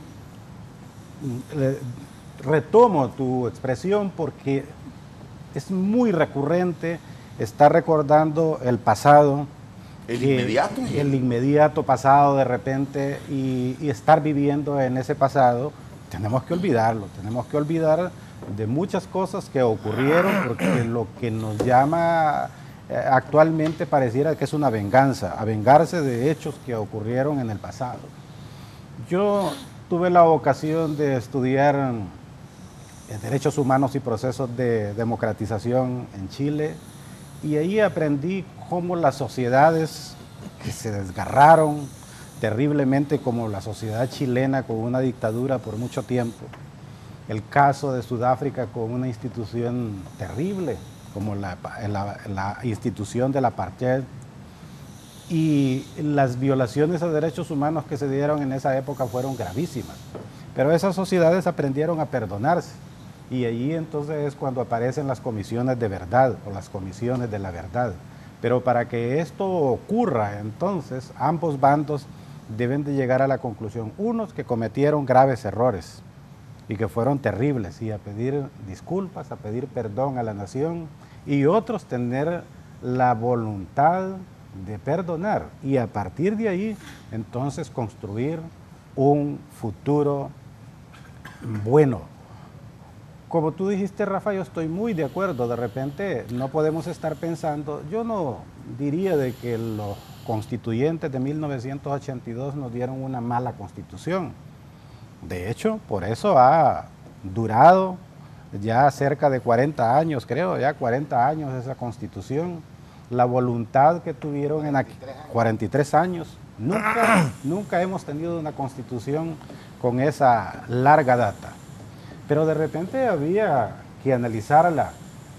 retomo tu expresión porque es muy recurrente estar recordando el pasado, El que- inmediato. el inmediato pasado de repente y, y estar viviendo en ese pasado. Tenemos que olvidarlo, tenemos que olvidar de muchas cosas que ocurrieron porque lo que nos llama eh, actualmente pareciera que es una venganza, a vengarse de hechos que ocurrieron en el pasado. Yo tuve la ocasión de estudiar eh, derechos humanos y procesos de democratización en Chile y ahí aprendí cómo las sociedades que se desgarraron terriblemente, como la sociedad chilena con una dictadura por mucho tiempo, el caso de Sudáfrica con una institución terrible como la, la, la institución del apartheid, y las violaciones a derechos humanos que se dieron en esa época fueron gravísimas. Pero esas sociedades aprendieron a perdonarse y allí entonces es cuando aparecen las comisiones de verdad o las comisiones de la verdad. Pero para que esto ocurra, entonces ambos bandos deben de llegar a la conclusión, unos que cometieron graves errores y que fueron terribles, y a pedir disculpas, a pedir perdón a la nación, y otros tener la voluntad de perdonar y a partir de ahí entonces construir un futuro bueno. Como tú dijiste, Rafa, yo estoy muy de acuerdo. De repente no podemos estar pensando, yo no diría de que los constituyentes de mil novecientos ochenta y dos nos dieron una mala constitución. De hecho, por eso ha durado ya cerca de cuarenta años, creo, ya cuarenta años esa constitución. La voluntad que tuvieron en aquí, cuarenta y tres años, nunca, nunca hemos tenido una constitución con esa larga data. Pero de repente había que analizarla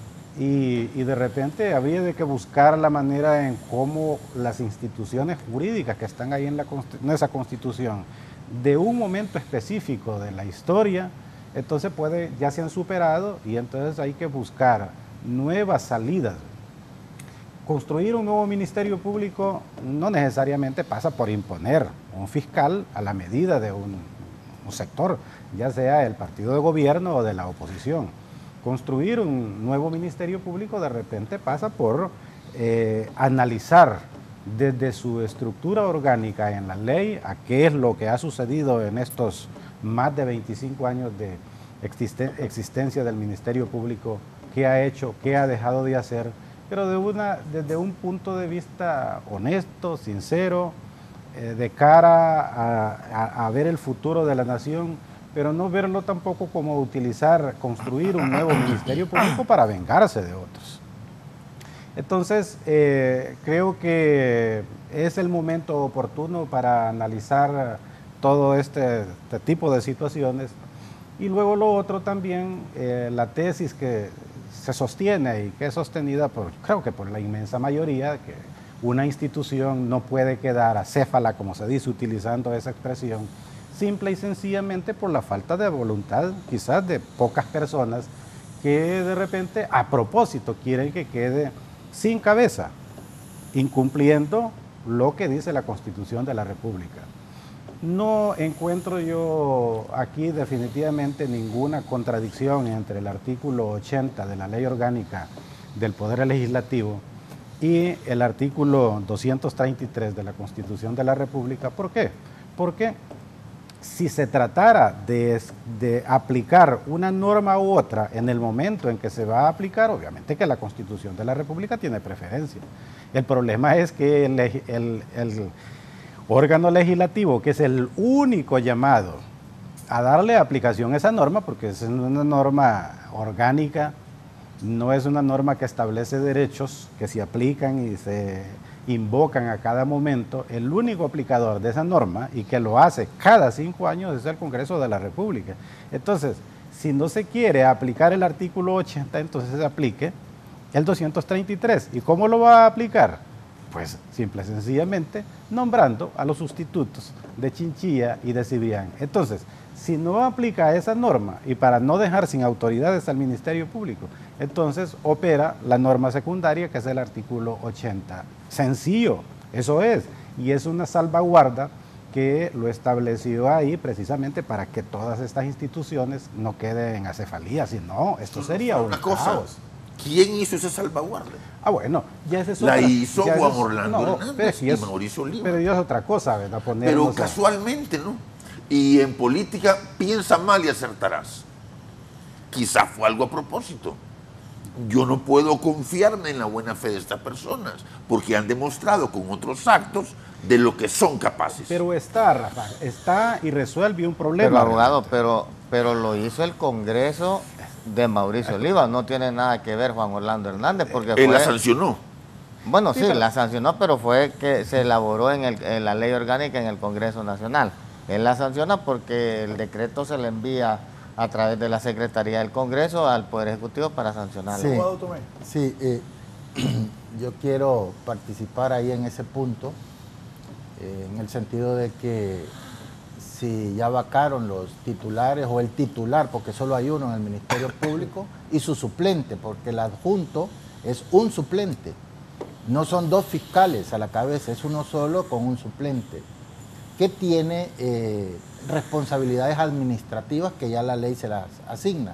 y, y de repente había de que buscar la manera en cómo las instituciones jurídicas que están ahí en, la, en esa constitución, de un momento específico de la historia, entonces puede, ya se han superado y entonces hay que buscar nuevas salidas. Construir un nuevo ministerio público no necesariamente pasa por imponer un fiscal a la medida de un, un sector, ya sea el partido de gobierno o de la oposición. Construir un nuevo ministerio público de repente pasa por eh, analizar desde su estructura orgánica en la ley a qué es lo que ha sucedido en estos más de veinticinco años de existen existencia del Ministerio Público, qué ha hecho, qué ha dejado de hacer, pero de una, desde un punto de vista honesto, sincero, eh, de cara a, a, a ver el futuro de la nación, pero no verlo tampoco como utilizar, construir un nuevo Ministerio Público para vengarse de otros. Entonces, eh, creo que es el momento oportuno para analizar todo este, este tipo de situaciones. Y luego lo otro también, eh, la tesis que se sostiene y que es sostenida por, creo que por la inmensa mayoría, que una institución no puede quedar acéfala, como se dice, utilizando esa expresión, simple y sencillamente por la falta de voluntad, quizás de pocas personas, que de repente a propósito quieren que quede sin cabeza, incumpliendo lo que dice la Constitución de la República. No encuentro yo aquí definitivamente ninguna contradicción entre el artículo ochenta de la Ley Orgánica del Poder Legislativo y el artículo doscientos treinta y tres de la Constitución de la República. ¿Por qué? Porque si se tratara de, de aplicar una norma u otra en el momento en que se va a aplicar, obviamente que la Constitución de la República tiene preferencia. El problema es que el, el, el órgano legislativo, que es el único llamado a darle aplicación a esa norma, porque es una norma orgánica, no es una norma que establece derechos que se aplican y se invocan a cada momento, el único aplicador de esa norma y que lo hace cada cinco años es el Congreso de la República. Entonces, si no se quiere aplicar el artículo ochenta, entonces se aplique el doscientos treinta y tres. ¿Y cómo lo va a aplicar? Pues simple y sencillamente nombrando a los sustitutos de Chinchilla y de Cibrián. Entonces, si no aplica esa norma y para no dejar sin autoridades al Ministerio Público, entonces opera la norma secundaria, que es el artículo ochenta. Sencillo, eso es, y es una salvaguarda que lo estableció ahí precisamente para que todas estas instituciones no queden en acefalía, si no, esto sería un caos. ¿Quién hizo esa salvaguarda? Ah, bueno, ya es eso. La otra, hizo Juan es, Orlando no, Hernández y es, Mauricio Oliva. Pero ya es otra cosa, ¿verdad? Pero casualmente, ¿no? Y en política piensa mal y acertarás. Quizás fue algo a propósito. Yo no puedo confiarme en la buena fe de estas personas, porque han demostrado con otros actos de lo que son capaces. Pero está, Rafa, está y resuelve un problema. Pero abogado, pero, pero lo hizo el Congreso de Mauricio Oliva, no tiene nada que ver Juan Orlando Hernández, porque Él fue, la sancionó. Bueno, sí, sí pero, la sancionó, pero fue que se elaboró en, el, en la ley orgánica en el Congreso Nacional. Él la sanciona porque el decreto se le envía a través de la Secretaría del Congreso al Poder Ejecutivo para sancionarlo. Sí, sí eh, yo quiero participar ahí en ese punto, eh, en el sentido de que si ya vacaron los titulares o el titular, porque solo hay uno en el Ministerio Público, y su suplente, porque el adjunto es un suplente. No son dos fiscales a la cabeza, es uno solo con un suplente. ¿Qué tiene eh, responsabilidades administrativas que ya la ley se las asigna.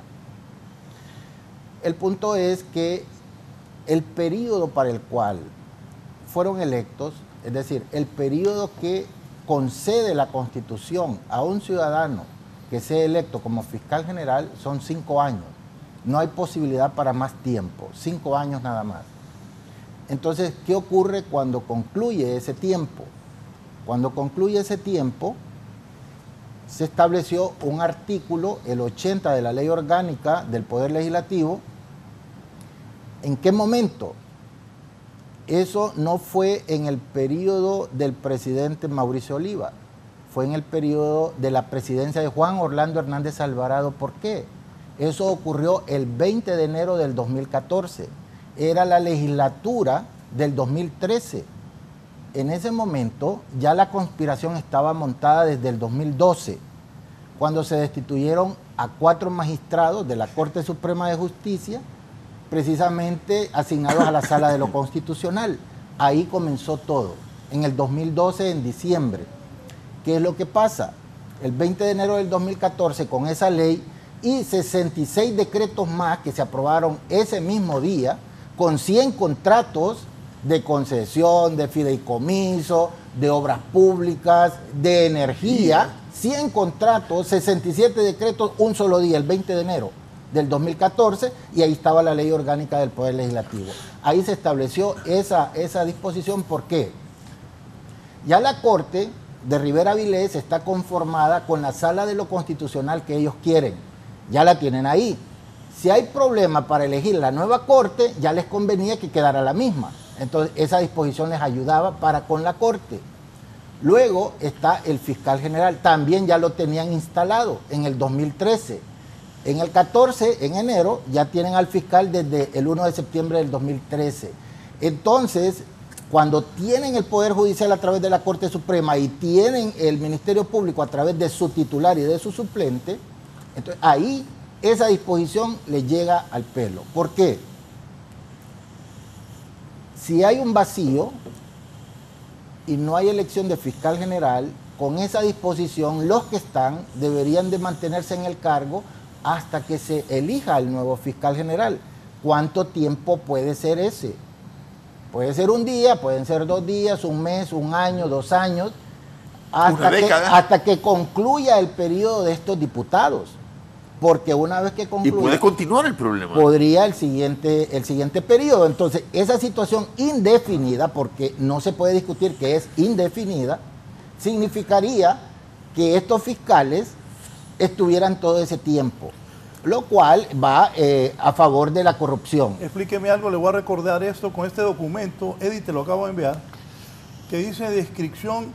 El punto es que el periodo para el cual fueron electos, es decir, el periodo que concede la Constitución a un ciudadano que sea electo como fiscal general son cinco años. No hay posibilidad para más tiempo, cinco años nada más. Entonces, ¿qué ocurre cuando concluye ese tiempo? Cuando concluye ese tiempo, se estableció un artículo, el ochenta de la Ley Orgánica del Poder Legislativo. ¿En qué momento? Eso no fue en el periodo del presidente Mauricio Oliva, fue en el periodo de la presidencia de Juan Orlando Hernández Alvarado. ¿Por qué? Eso ocurrió el veinte de enero del dos mil catorce. Era la legislatura del dos mil trece. En ese momento ya la conspiración estaba montada desde el dos mil doce, cuando se destituyeron a cuatro magistrados de la Corte Suprema de Justicia, precisamente asignados a la Sala de lo Constitucional. Ahí comenzó todo, en el dos mil doce, en diciembre. ¿Qué es lo que pasa? El veinte de enero del dos mil catorce, con esa ley y sesenta y seis decretos más que se aprobaron ese mismo día, con cien contratos de concesión, de fideicomiso, de obras públicas, de energía, cien contratos, sesenta y siete decretos, un solo día, el veinte de enero del dos mil catorce, y ahí estaba la Ley Orgánica del Poder Legislativo. Ahí se estableció esa, esa disposición. ¿Por qué? Ya la Corte de Rivera Vilés está conformada con la Sala de lo Constitucional que ellos quieren. Ya la tienen ahí. Si hay problema para elegir la nueva Corte, ya les convenía que quedara la misma. Entonces, esa disposición les ayudaba para con la Corte. Luego está el fiscal general, también ya lo tenían instalado en el dos mil trece. En el catorce, en enero, ya tienen al fiscal desde el primero de septiembre del dos mil trece. Entonces, cuando tienen el Poder Judicial a través de la Corte Suprema y tienen el Ministerio Público a través de su titular y de su suplente, entonces ahí esa disposición les llega al pelo. ¿Por qué? Si hay un vacío y no hay elección de fiscal general, con esa disposición los que están deberían de mantenerse en el cargo hasta que se elija el nuevo fiscal general. ¿Cuánto tiempo puede ser ese? Puede ser un día, pueden ser dos días, un mes, un año, dos años, hasta, que, hasta que concluya el periodo de estos diputados. Porque una vez que concluya... Y puede continuar el problema. Podría el siguiente, el siguiente periodo. Entonces, esa situación indefinida, porque no se puede discutir que es indefinida, significaría que estos fiscales estuvieran todo ese tiempo, lo cual va eh, a favor de la corrupción. Explíqueme algo, le voy a recordar esto con este documento, Edith, te lo acabo de enviar, que dice descripción,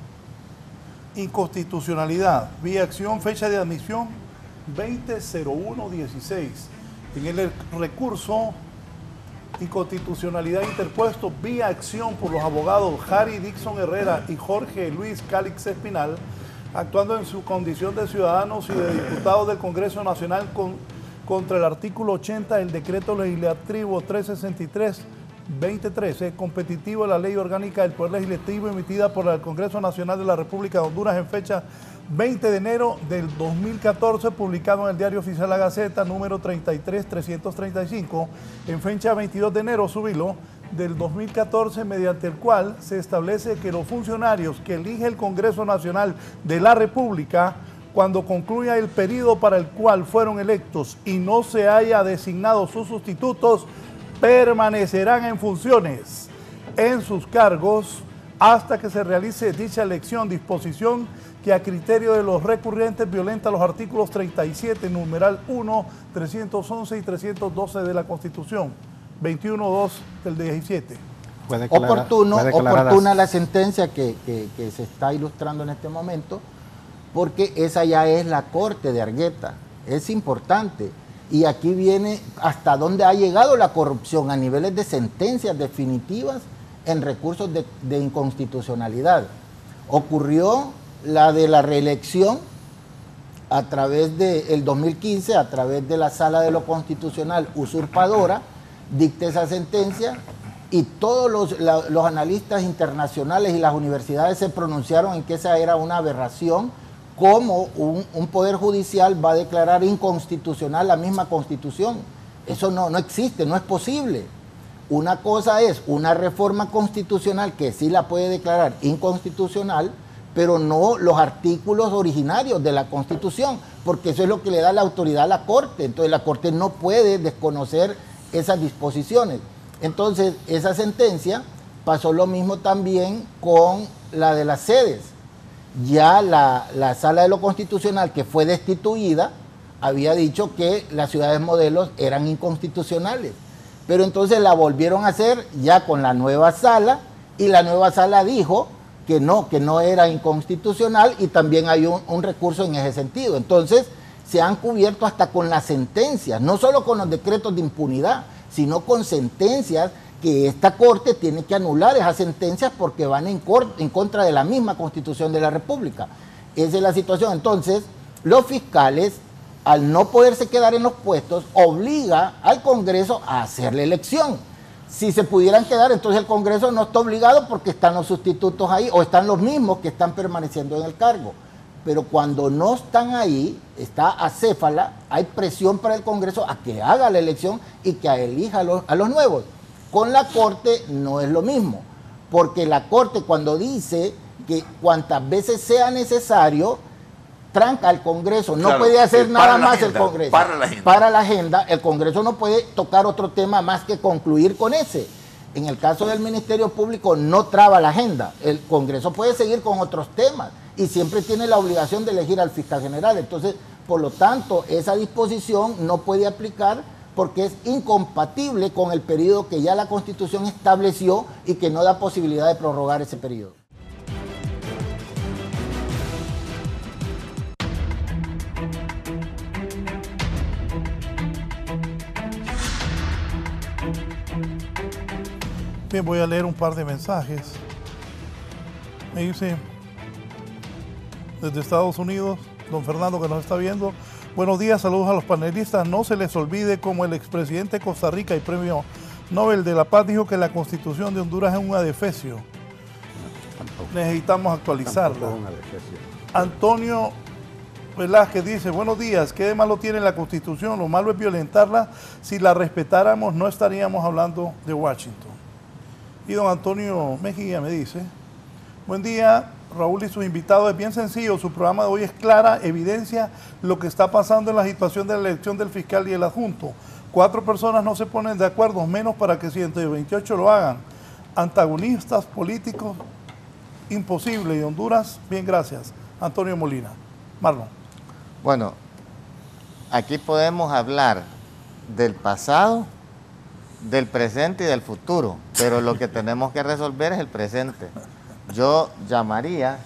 inconstitucionalidad, vía acción, fecha de admisión veinte cero uno dieciséis. En el recurso inconstitucionalidad interpuesto vía acción por los abogados Harry Dixon Herrera y Jorge Luis Cálix Espinal, actuando en su condición de ciudadanos y de diputados del Congreso Nacional con, contra el artículo ochenta del Decreto Legislativo trescientos sesenta y tres barra veinte trece, competitivo de la Ley Orgánica del Poder Legislativo emitida por el Congreso Nacional de la República de Honduras en fecha veinte de enero del dos mil catorce, publicado en el Diario Oficial La Gaceta, número treinta y tres trescientos treinta y cinco, en fecha veintidós de enero, subilo, del dos mil catorce, mediante el cual se establece que los funcionarios que elige el Congreso Nacional de la República, cuando concluya el periodo para el cual fueron electos y no se haya designado sus sustitutos, permanecerán en funciones en sus cargos hasta que se realice dicha elección, disposición que a criterio de los recurrentes violenta los artículos treinta y siete, numeral uno, trescientos once y trescientos doce de la Constitución, veintiuno dos del diecisiete. Puede declarar, Oportuno, puede oportuna la sentencia que, que, que se está ilustrando en este momento, porque esa ya es la Corte de Argueta, es importante. Y aquí viene hasta dónde ha llegado la corrupción a niveles de sentencias definitivas en recursos de, de inconstitucionalidad. Ocurrió la de la reelección a través del dos mil quince, a través de la Sala de lo Constitucional usurpadora, dicta esa sentencia y todos los, la, los analistas internacionales y las universidades se pronunciaron en que esa era una aberración ¿cómo un, un poder judicial va a declarar inconstitucional la misma Constitución? Eso no, no existe, no es posible. Una cosa es una reforma constitucional que sí la puede declarar inconstitucional, pero no los artículos originarios de la Constitución, porque eso es lo que le da la autoridad a la Corte. Entonces la Corte no puede desconocer esas disposiciones. Entonces esa sentencia pasó lo mismo también con la de las sedes. Ya la, la Sala de lo Constitucional, que fue destituida, había dicho que las ciudades modelos eran inconstitucionales. Pero entonces la volvieron a hacer ya con la nueva sala, y la nueva sala dijo que no, que no era inconstitucional, y también hay un, un recurso en ese sentido. Entonces se han cubierto hasta con las sentencias, no solo con los decretos de impunidad, sino con sentencias que esta Corte tiene que anular esas sentencias porque van en, en contra de la misma Constitución de la República. Esa es la situación. Entonces, los fiscales, al no poderse quedar en los puestos, obliga al Congreso a hacer la elección. Si se pudieran quedar, entonces el Congreso no está obligado porque están los sustitutos ahí, o están los mismos que están permaneciendo en el cargo. Pero cuando no están ahí, está acéfala, hay presión para el Congreso a que haga la elección y que elija a los, a los nuevos. Con la Corte no es lo mismo, porque la Corte, cuando dice que cuantas veces sea necesario, tranca al Congreso, no claro, puede hacer nada más agenda, el Congreso. Para la, agenda. para la agenda, el Congreso no puede tocar otro tema más que concluir con ese. En el caso del Ministerio Público no traba la agenda, el Congreso puede seguir con otros temas y siempre tiene la obligación de elegir al fiscal general. Entonces, por lo tanto, esa disposición no puede aplicar porque es incompatible con el periodo que ya la Constitución estableció y que no da posibilidad de prorrogar ese periodo. Bien, voy a leer un par de mensajes. Me dice, desde Estados Unidos, don Fernando, que nos está viendo. Buenos días, saludos a los panelistas. No se les olvide como el expresidente de Costa Rica y premio Nobel de la Paz dijo que la Constitución de Honduras es un adefesio. Necesitamos actualizarla. Antonio Velázquez dice, buenos días, ¿qué de malo tiene la Constitución? Lo malo es violentarla. Si la respetáramos, no estaríamos hablando de Washington. Y don Antonio Mejía me dice, buen día, Raúl y sus invitados, es bien sencillo, su programa de hoy es clara, evidencia lo que está pasando en la situación de la elección del fiscal y el adjunto. Cuatro personas no se ponen de acuerdo, menos para que ciento veintiocho lo hagan. Antagonistas políticos, imposible. Y Honduras, bien, gracias. Antonio Molina. Marlon. Bueno, aquí podemos hablar del pasado, del presente y del futuro, pero lo que tenemos que resolver es el presente. Yo llamaría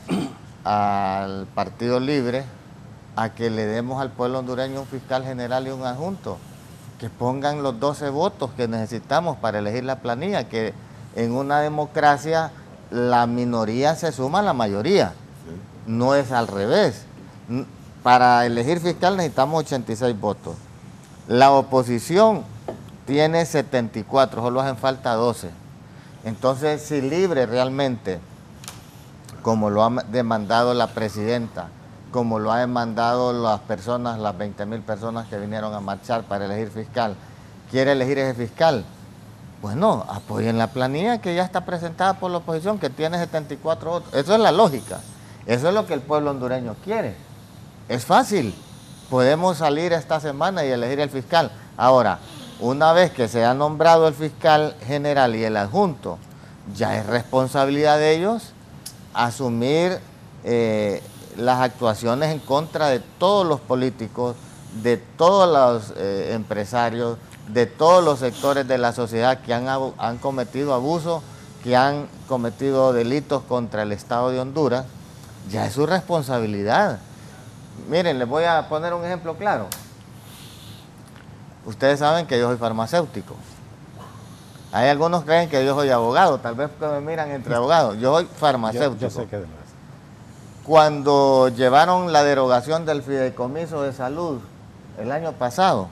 al Partido Libre a que le demos al pueblo hondureño un fiscal general y un adjunto, que pongan los doce votos que necesitamos para elegir la planilla, que en una democracia la minoría se suma a la mayoría, no es al revés. Para elegir fiscal necesitamos ochenta y seis votos. La oposición tiene setenta y cuatro, solo hacen falta doce. Entonces, si Libre realmente, como lo ha demandado la presidenta, como lo ha demandado las personas, las veinte mil personas que vinieron a marchar para elegir fiscal, quiere elegir ese fiscal, bueno, apoyen la planilla que ya está presentada por la oposición, que tiene setenta y cuatro votos. Eso es la lógica, eso es lo que el pueblo hondureño quiere. Es fácil, podemos salir esta semana y elegir el fiscal. Ahora, una vez que se ha nombrado el fiscal general y el adjunto, ya es responsabilidad de ellos asumir eh, las actuaciones en contra de todos los políticos, de todos los eh, empresarios, de todos los sectores de la sociedad que han, han cometido abusos, que han cometido delitos contra el Estado de Honduras. Ya es su responsabilidad. Miren, les voy a poner un ejemplo claro. Ustedes saben que yo soy farmacéutico. Hay algunos que creen que yo soy abogado, tal vez que me miran entre abogados. Yo soy farmacéutico. Yo, yo sé que además. Cuando llevaron la derogación del fideicomiso de salud el año pasado,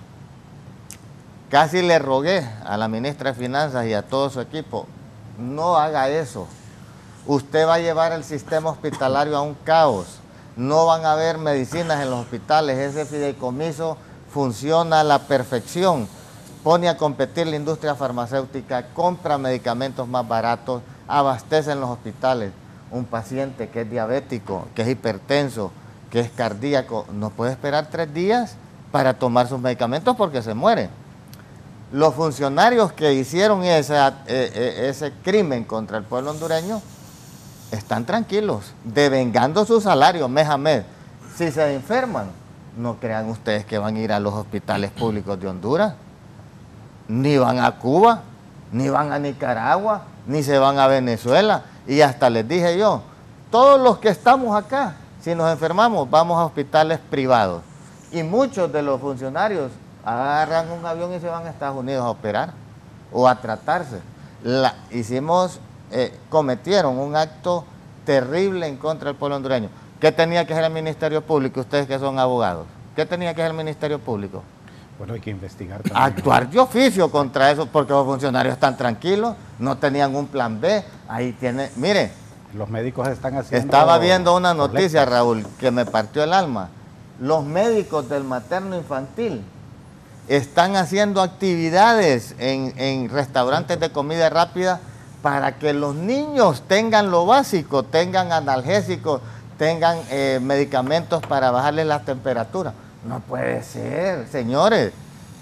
casi le rogué a la ministra de Finanzas y a todo su equipo, no haga eso. Usted va a llevar el sistema hospitalario a un caos. no van a haber medicinas en los hospitales. Ese fideicomiso funciona a la perfección, pone a competir la industria farmacéutica, compra medicamentos más baratos, abastece en los hospitales. Un paciente que es diabético, que es hipertenso, que es cardíaco, no puede esperar tres días para tomar sus medicamentos porque se muere. Los funcionarios que hicieron ese, eh, ese crimen contra el pueblo hondureño están tranquilos, devengando su salario mes a mes. Si se enferman, no crean ustedes que van a ir a los hospitales públicos de Honduras, ni van a Cuba, ni van a Nicaragua, ni se van a Venezuela. Y hasta les dije yo, todos los que estamos acá, si nos enfermamos, vamos a hospitales privados. Y muchos de los funcionarios agarran un avión y se van a Estados Unidos a operar o a tratarse. La, hicimos, eh, cometieron un acto terrible en contra del pueblo hondureño. ¿Qué tenía que hacer el Ministerio Público, ustedes que son abogados? ¿Qué tenía que hacer el Ministerio Público? Bueno, hay que investigar también. Actuar de oficio contra eso, porque los funcionarios están tranquilos, no tenían un plan B. Ahí tiene, mire. Los médicos están haciendo... Estaba viendo una noticia, Raúl, que me partió el alma. Los médicos del materno infantil están haciendo actividades en, en restaurantes de comida rápida para que los niños tengan lo básico, tengan analgésicos, tengan eh, medicamentos para bajarles las temperaturas. No puede ser, señores.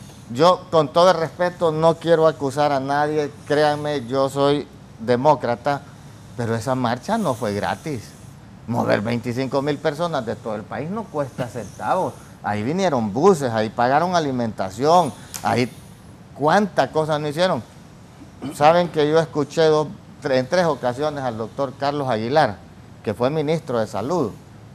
Yo, con todo el respeto, no quiero acusar a nadie. Créanme, yo soy demócrata, pero esa marcha no fue gratis. Mover veinticinco mil personas de todo el país no cuesta centavos. Ahí vinieron buses, ahí pagaron alimentación, ahí cuántas cosas no hicieron. Saben que yo escuché dos, en tres ocasiones al doctor Carlos Aguilar, que fue ministro de Salud,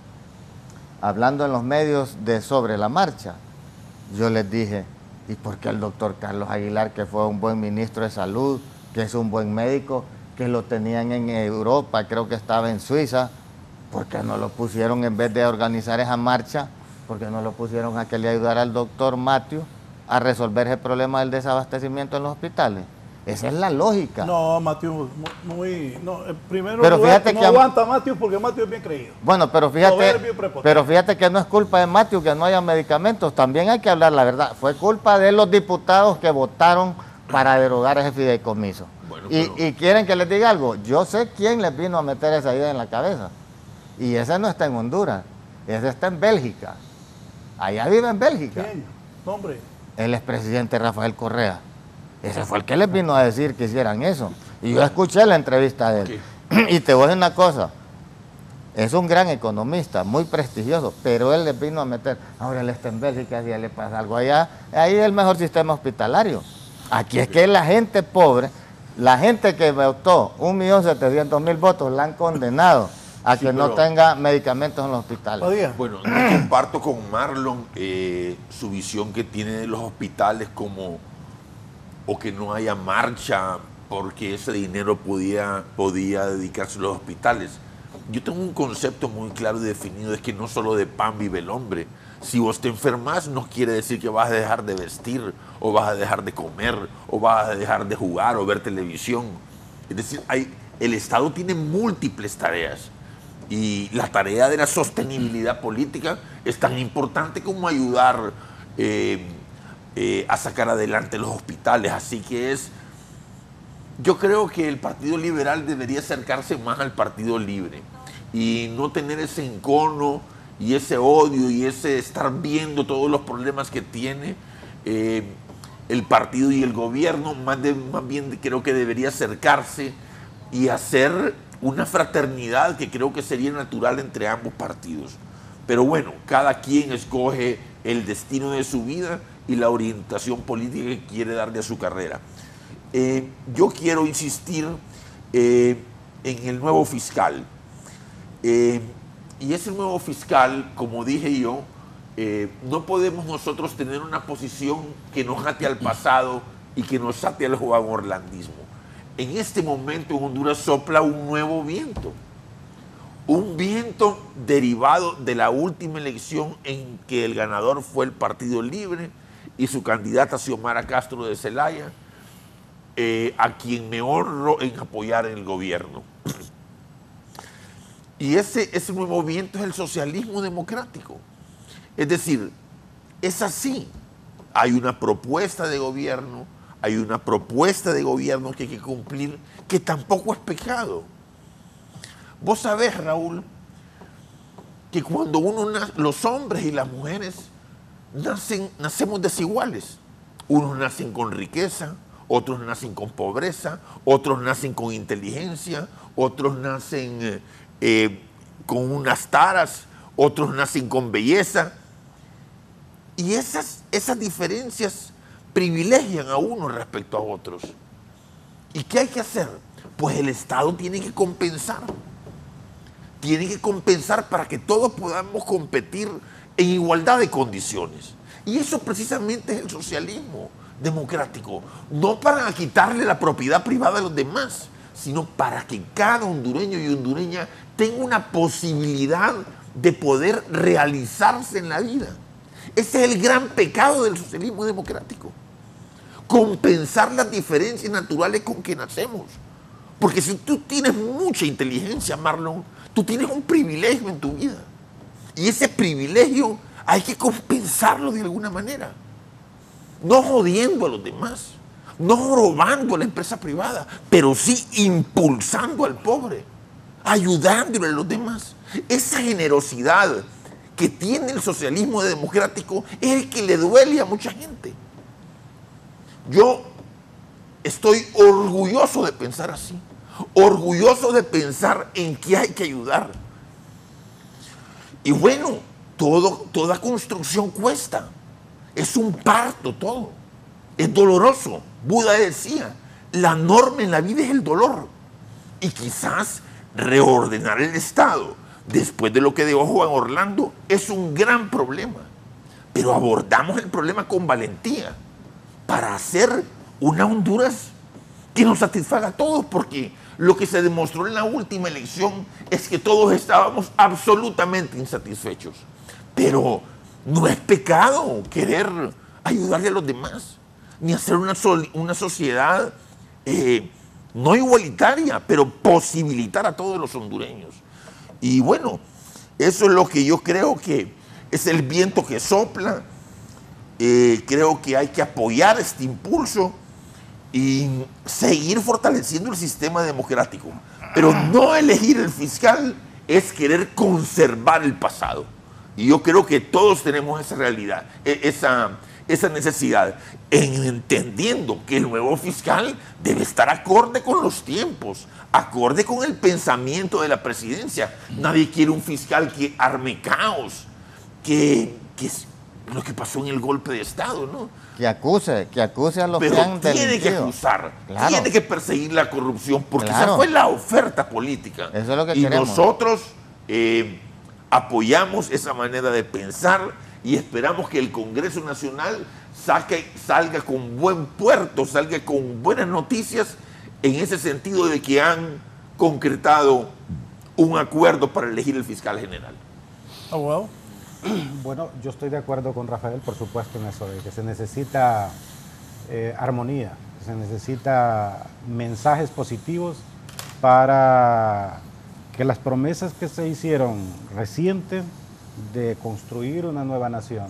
hablando en los medios de sobre la marcha. Yo les dije, ¿y por qué el doctor Carlos Aguilar, que fue un buen ministro de Salud, que es un buen médico, que lo tenían en Europa, creo que estaba en Suiza, por qué no lo pusieron en vez de organizar esa marcha? ¿Por qué no lo pusieron a que le ayudara al doctor Matthew a resolver el problema del desabastecimiento en los hospitales? Esa es la lógica. No, Matthew, muy... No, primero pero lugar, fíjate no que aguanta Matthew porque Matthew es bien creído. Bueno, pero fíjate, pero fíjate que no es culpa de Matthew que no haya medicamentos. También hay que hablar la verdad. Fue culpa de los diputados que votaron para derogar ese fideicomiso. Bueno, y, pero... y quieren que les diga algo. Yo sé quién les vino a meter esa idea en la cabeza. Y ese no está en Honduras. Ese está en Bélgica. Allá vive en Bélgica. ¿Quién? Nombre. El expresidente Rafael Correa. Ese fue el que les vino a decir que hicieran eso. Y yo escuché la entrevista de él. Okay. Y te voy a decir una cosa. Es un gran economista, muy prestigioso, pero él les vino a meter. Ahora él está en Bélgica, si ya le pasa algo allá. Ahí es el mejor sistema hospitalario. Aquí es que la gente pobre, la gente que votó un millón setecientos mil votos, la han condenado a sí, que no tenga medicamentos en los hospitales. Bueno, no comparto con Marlon eh, su visión que tiene de los hospitales como... o que no haya marcha porque ese dinero podía, podía dedicarse a los hospitales. Yo tengo un concepto muy claro y definido, es que no solo de pan vive el hombre. Si vos te enfermas no quiere decir que vas a dejar de vestir, o vas a dejar de comer, o vas a dejar de jugar o ver televisión. Es decir, hay, el Estado tiene múltiples tareas y la tarea de la sostenibilidad política es tan importante como ayudar eh, Eh, a sacar adelante los hospitales. Así que es, yo creo que el Partido Liberal debería acercarse más al Partido Libre y no tener ese encono y ese odio y ese estar viendo todos los problemas que tiene eh, el partido y el gobierno. Más, de, más bien creo que debería acercarse y hacer una fraternidad que creo que sería natural entre ambos partidos. Pero bueno, cada quien escoge el destino de su vida y la orientación política que quiere darle a su carrera. Eh, yo quiero insistir eh, en el nuevo fiscal. Eh, y ese nuevo fiscal, como dije yo, eh, no podemos nosotros tener una posición que nos ate al pasado y que nos ate al Juan Orlandismo. En este momento en Honduras sopla un nuevo viento. Un viento derivado de la última elección en que el ganador fue el Partido Libre y su candidata Xiomara Castro de Zelaya, eh, a quien me honro en apoyar en el gobierno. Y ese, ese movimiento es el socialismo democrático. Es decir, es así. Hay una propuesta de gobierno, hay una propuesta de gobierno que hay que cumplir, que tampoco es pecado. Vos sabés, Raúl, que cuando uno nace, los hombres y las mujeres nacen, nacemos desiguales. Unos nacen con riqueza, otros nacen con pobreza, otros nacen con inteligencia, otros nacen eh, eh, con unas taras, otros nacen con belleza. Y esas, esas diferencias privilegian a uno respecto a otros. ¿Y qué hay que hacer? Pues el Estado tiene que compensar. Tiene que compensar para que todos podamos competir en igualdad de condiciones. Y eso precisamente es el socialismo democrático. No para quitarle la propiedad privada a los demás, sino para que cada hondureño y hondureña tenga una posibilidad de poder realizarse en la vida. Ese es el gran pecado del socialismo democrático. Compensar las diferencias naturales con que nacemos. Porque si tú tienes mucha inteligencia, Marlon, tú tienes un privilegio en tu vida. Y ese privilegio hay que compensarlo de alguna manera. No jodiendo a los demás, no robando a la empresa privada, pero sí impulsando al pobre, ayudándole a los demás. Esa generosidad que tiene el socialismo democrático es el que le duele a mucha gente. Yo estoy orgulloso de pensar así, orgulloso de pensar en que hay que ayudar. Y bueno, todo, toda construcción cuesta, es un parto todo, es doloroso. Buda decía, la norma en la vida es el dolor. Y quizás reordenar el Estado después de lo que dejó Juan Orlando es un gran problema. Pero abordamos el problema con valentía para hacer una Honduras que nos satisfaga a todos, porque lo que se demostró en la última elección es que todos estábamos absolutamente insatisfechos. Pero no es pecado querer ayudarle a los demás, ni hacer una, una sociedad eh, no igualitaria, pero posibilitar a todos los hondureños. Y bueno, eso es lo que yo creo que es el viento que sopla. Eh, creo que hay que apoyar este impulso y seguir fortaleciendo el sistema democrático. Pero no elegir el fiscal es querer conservar el pasado. Y yo creo que todos tenemos esa realidad, esa, esa necesidad, en entendiendo que el nuevo fiscal debe estar acorde con los tiempos, acorde con el pensamiento de la presidencia. Nadie quiere un fiscal que arme caos, que, que es lo que pasó en el golpe de Estado, ¿no? Que acuse, que acuse a los Pero que han tiene delinquido. que acusar, Claro. tiene que perseguir la corrupción, porque Claro. esa fue la oferta política. Eso es lo que y queremos. nosotros eh, apoyamos esa manera de pensar y esperamos que el Congreso Nacional saque, salga con buen puerto, salga con buenas noticias en ese sentido de que han concretado un acuerdo para elegir el fiscal general. Oh, well. Bueno, yo estoy de acuerdo con Rafael, por supuesto, en eso, de que se necesita eh, armonía, que se necesita mensajes positivos para que las promesas que se hicieron recientes de construir una nueva nación,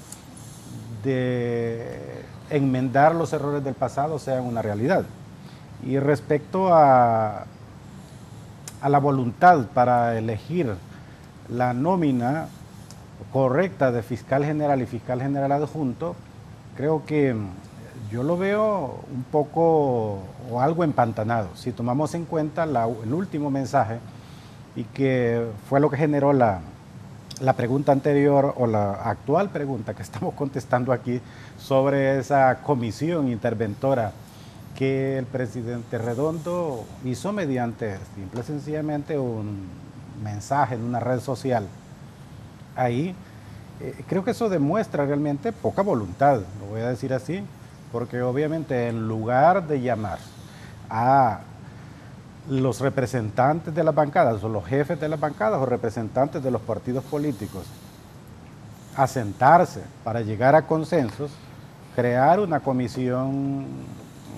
de enmendar los errores del pasado, sean una realidad. Y respecto a, a la voluntad para elegir la nómina correcta de fiscal general y fiscal general adjunto, creo que yo lo veo un poco o algo empantanado. Si tomamos en cuenta la, el último mensaje, y que fue lo que generó la, la pregunta anterior o la actual pregunta que estamos contestando aquí sobre esa comisión interventora que el presidente Redondo hizo mediante simple y sencillamente un mensaje en una red social. Ahí eh, creo que eso demuestra realmente poca voluntad, lo voy a decir así, porque obviamente en lugar de llamar a los representantes de las bancadas o los jefes de las bancadas o representantes de los partidos políticos a sentarse para llegar a consensos, crear una comisión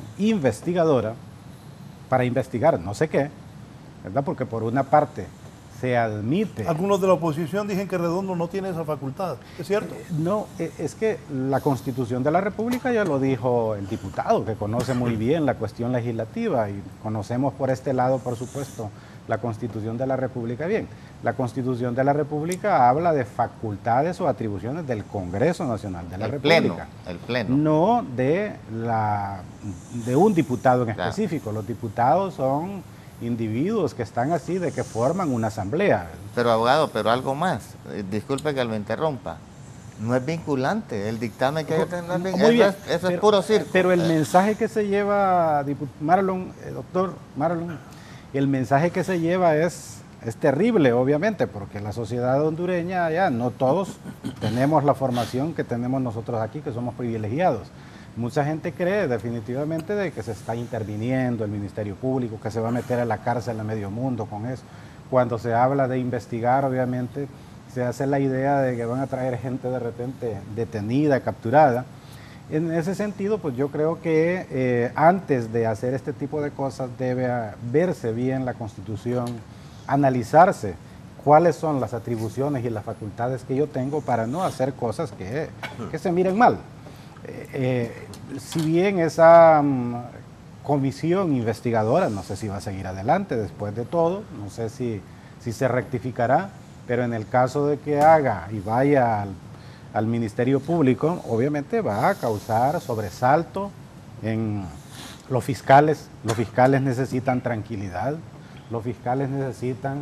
investigadora para investigar no sé qué, ¿verdad? Porque por una parte se admite. Algunos de la oposición dicen que Redondo no tiene esa facultad, ¿es cierto? No, es que la Constitución de la República ya lo dijo el diputado, que conoce muy bien la cuestión legislativa, y conocemos por este lado, por supuesto, la Constitución de la República bien. La Constitución de la República habla de facultades o atribuciones del Congreso Nacional de la el República. Pleno, el pleno. No de, la, de un diputado en Claro. específico. Los diputados son individuos que están así, de que forman una asamblea. Pero abogado, pero algo más, eh, disculpe que lo interrumpa, no es vinculante, el dictamen que hay que no es vin- Muy bien, eso, es, eso pero, es puro circo. Pero el Eh, mensaje que se lleva, dipu- Marlon, eh, doctor Marlon, el mensaje que se lleva es, es terrible, obviamente, porque la sociedad hondureña, ya no todos tenemos la formación que tenemos nosotros aquí, que somos privilegiados. Mucha gente cree definitivamente de que se está interviniendo el Ministerio Público, que se va a meter a la cárcel a medio mundo con eso. Cuando se habla de investigar, obviamente, se hace la idea de que van a traer gente de repente detenida, capturada. En ese sentido, pues yo creo que eh, antes de hacer este tipo de cosas debe ah, verse bien la Constitución, analizarse cuáles son las atribuciones y las facultades que yo tengo para no hacer cosas que, que se miren mal. Eh, eh, si bien esa mm, comisión investigadora, no sé si va a seguir adelante después de todo, no sé si, si se rectificará, pero en el caso de que haga y vaya al, al Ministerio Público, obviamente va a causar sobresalto en los fiscales. Los fiscales necesitan tranquilidad, los fiscales necesitan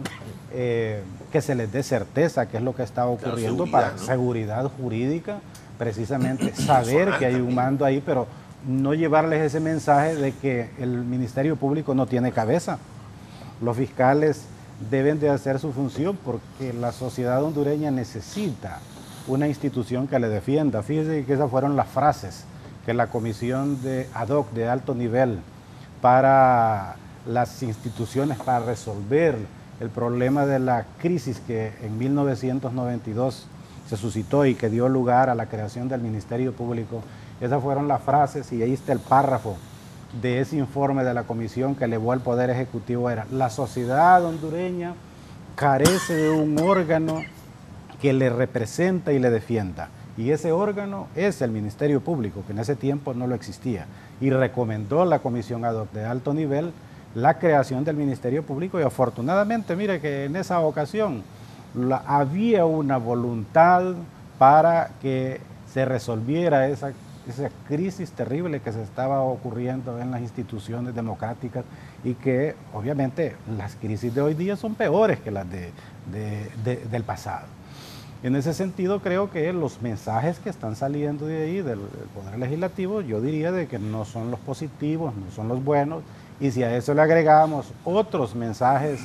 eh, que se les dé certeza qué es lo que está ocurriendo, seguridad, para ¿no? seguridad jurídica, precisamente saber que hay un mando ahí, pero no llevarles ese mensaje de que el Ministerio Público no tiene cabeza. Los fiscales deben de hacer su función porque la sociedad hondureña necesita una institución que le defienda. Fíjense que esas fueron las frases que la comisión de ad hoc de alto nivel para las instituciones para resolver el problema de la crisis que en mil novecientos noventa y dos se suscitó y que dio lugar a la creación del Ministerio Público. Esas fueron las frases y ahí está el párrafo de ese informe de la comisión que elevó al Poder Ejecutivo. Era: la sociedad hondureña carece de un órgano que le representa y le defienda. Y ese órgano es el Ministerio Público, que en ese tiempo no lo existía. Y recomendó la comisión ad hoc de alto nivel la creación del Ministerio Público, y afortunadamente, mire que en esa ocasión la, había una voluntad para que se resolviera esa, esa crisis terrible que se estaba ocurriendo en las instituciones democráticas, y que obviamente las crisis de hoy día son peores que las de, de, de, del pasado. En ese sentido, creo que los mensajes que están saliendo de ahí, del, del Poder Legislativo, yo diría de que no son los positivos, no son los buenos, y si a eso le agregamos otros mensajes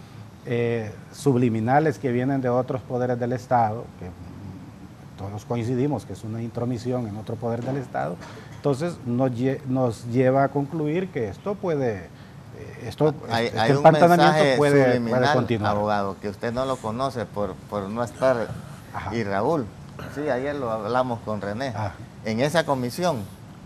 eh, subliminales que vienen de otros poderes del Estado, que todos coincidimos que es una intromisión en otro poder del Estado, entonces nos, lle nos lleva a concluir que esto puede, eh, esto, hay, este hay un empantanamiento mensaje puede, subliminal, puede continuar. abogado, que usted no lo conoce por, por no estar. Ajá. Y Raúl, sí, ayer lo hablamos con René. Ajá. En esa comisión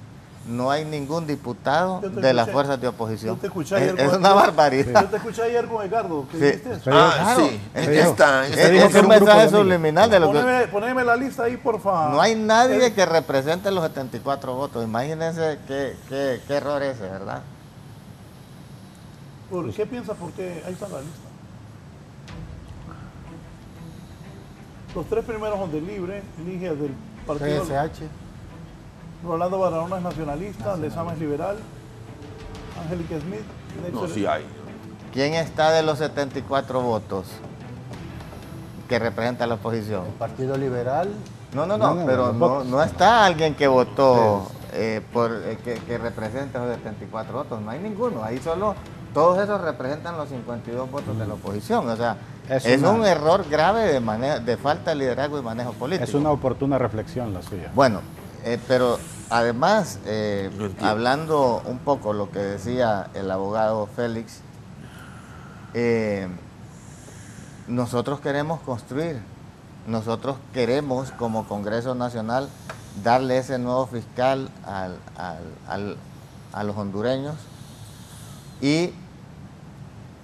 no hay ningún diputado Yo te de las escuché. fuerzas de oposición. Yo te escuché es, ayer es con- una barbaridad. Yo te escuché ayer con Edgardo, ¿qué Sí. dijiste? Usted Ah, Claro, sí, es- aquí está. es- está Es, dijo es que era un un grupo mensaje de amigos. subliminal de lo que... Poneme, poneme la lista ahí, porfa. No hay nadie Eh, que represente los setenta y cuatro votos. Imagínense qué, qué, qué error ese, ¿verdad? ¿Por qué piensa? Porque ahí está la lista. Los tres primeros son de Libre, Ligia del Partido. P S H. Rolando Barahona es nacionalista, Lezama es liberal, Angélica Smith. No, Nexel- sí hay. ¿Quién está de los setenta y cuatro votos que representa a la oposición? El Partido Liberal. No, no, no, No, no, pero los no, votos. no está alguien que votó eh, por eh, que, que represente los setenta y cuatro votos. No hay ninguno. Ahí solo todos esos representan los cincuenta y dos votos de la oposición. O sea, Es es, una- un error grave de, manejo, de falta de liderazgo y manejo político. Es una oportuna reflexión la suya. Bueno, eh, pero además, eh, No entiendo. hablando un poco lo que decía el abogado Félix, eh, nosotros queremos construir, nosotros queremos como Congreso Nacional darle ese nuevo fiscal al- al- al- a los hondureños, y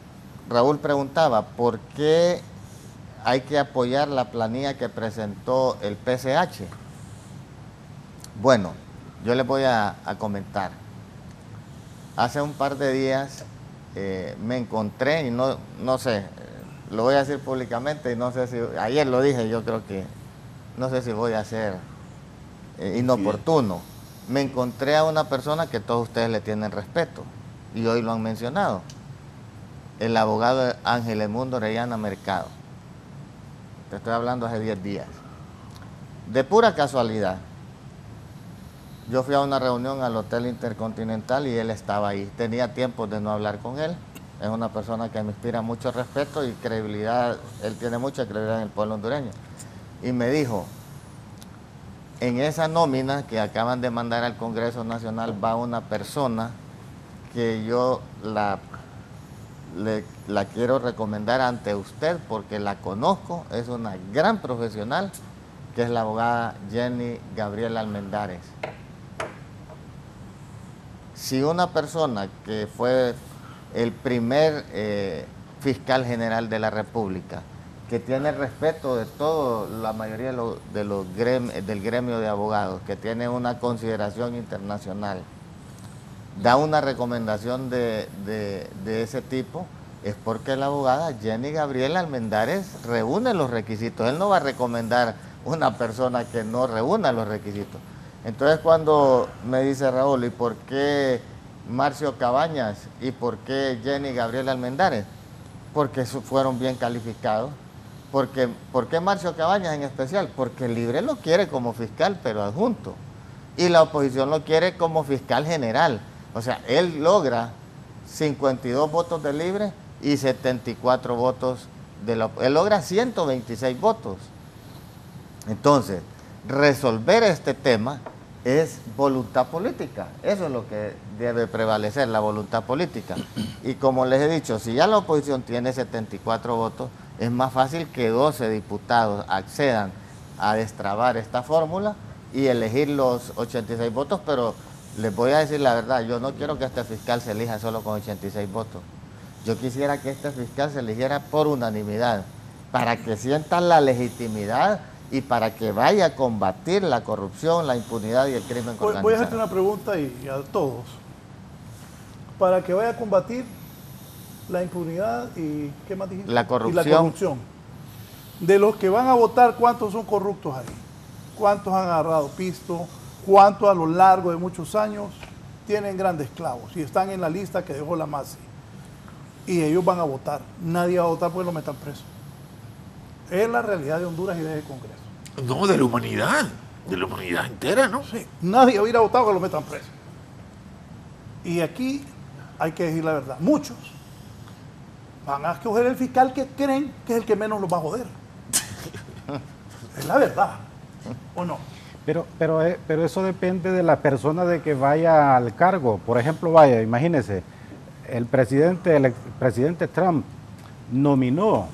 Raúl preguntaba, ¿por qué hay que apoyar la planilla que presentó el P C H? Bueno, yo les voy a, a comentar. Hace un par de días eh, me encontré, y no, no sé, lo voy a decir públicamente, y no sé si, ayer lo dije, yo creo que, no sé si voy a ser eh, inoportuno. Me encontré a una persona que todos ustedes le tienen respeto, y hoy lo han mencionado, el abogado Ángel Edmundo Orellana Mercado. Te estoy hablando hace diez días. De pura casualidad, yo fui a una reunión al Hotel Intercontinental y él estaba ahí. Tenía tiempo de no hablar con él. Es una persona que me inspira mucho respeto y credibilidad. Él tiene mucha credibilidad en el pueblo hondureño. Y me dijo, en esa nómina que acaban de mandar al Congreso Nacional va una persona que yo la, le, la quiero recomendar ante usted porque la conozco, es una gran profesional, que es la abogada Jenny Gabriela Almendares. Si una persona que fue el primer eh, fiscal general de la República, que tiene respeto de todo, la mayoría de los, de los gremi, del gremio de abogados, que tiene una consideración internacional, da una recomendación de, de, de ese tipo, es porque la abogada Jenny Gabriela Almendares reúne los requisitos. Él no va a recomendar una persona que no reúna los requisitos. Entonces cuando me dice Raúl, ¿y por qué Marcio Cabañas y por qué Jenny Gabriela Almendares? Porque fueron bien calificados. Porque, ¿Por qué Marcio Cabañas en especial? Porque Libre lo quiere como fiscal, pero adjunto. Y la oposición lo quiere como fiscal general. O sea, él logra cincuenta y dos votos de Libre y setenta y cuatro votos de la oposición. Él logra ciento veintiséis votos. Entonces, resolver este tema es voluntad política. Eso es lo que debe prevalecer, la voluntad política. Y como les he dicho, si ya la oposición tiene setenta y cuatro votos, es más fácil que doce diputados accedan a destrabar esta fórmula y elegir los ochenta y seis votos, pero les voy a decir la verdad, yo no quiero que este fiscal se elija solo con ochenta y seis votos. Yo quisiera que este fiscal se eligiera por unanimidad, para que sientan la legitimidad y para que vaya a combatir la corrupción, la impunidad y el crimen organizado. Voy a hacerte una pregunta y, y a todos. Para que vaya a combatir la impunidad y ¿qué más dijiste? La corrupción. Y la corrupción. De los que van a votar, ¿cuántos son corruptos ahí? ¿Cuántos han agarrado pisto? ¿Cuántos a lo largo de muchos años tienen grandes clavos y están en la lista que dejó la M A S I? Y ellos van a votar. Nadie va a votar porque lo metan preso. Es la realidad de Honduras y del Congreso. No, de la humanidad, de la humanidad entera, ¿no? Sí, nadie va a ir a votar porque lo metan preso. Y aquí hay que decir la verdad. Muchos van a escoger el fiscal que creen que es el que menos los va a joder. Es la verdad, ¿o no? Pero, pero, eh, pero eso depende de la persona de que vaya al cargo. Por ejemplo, vaya, imagínese, el presidente, el presidente Trump nominó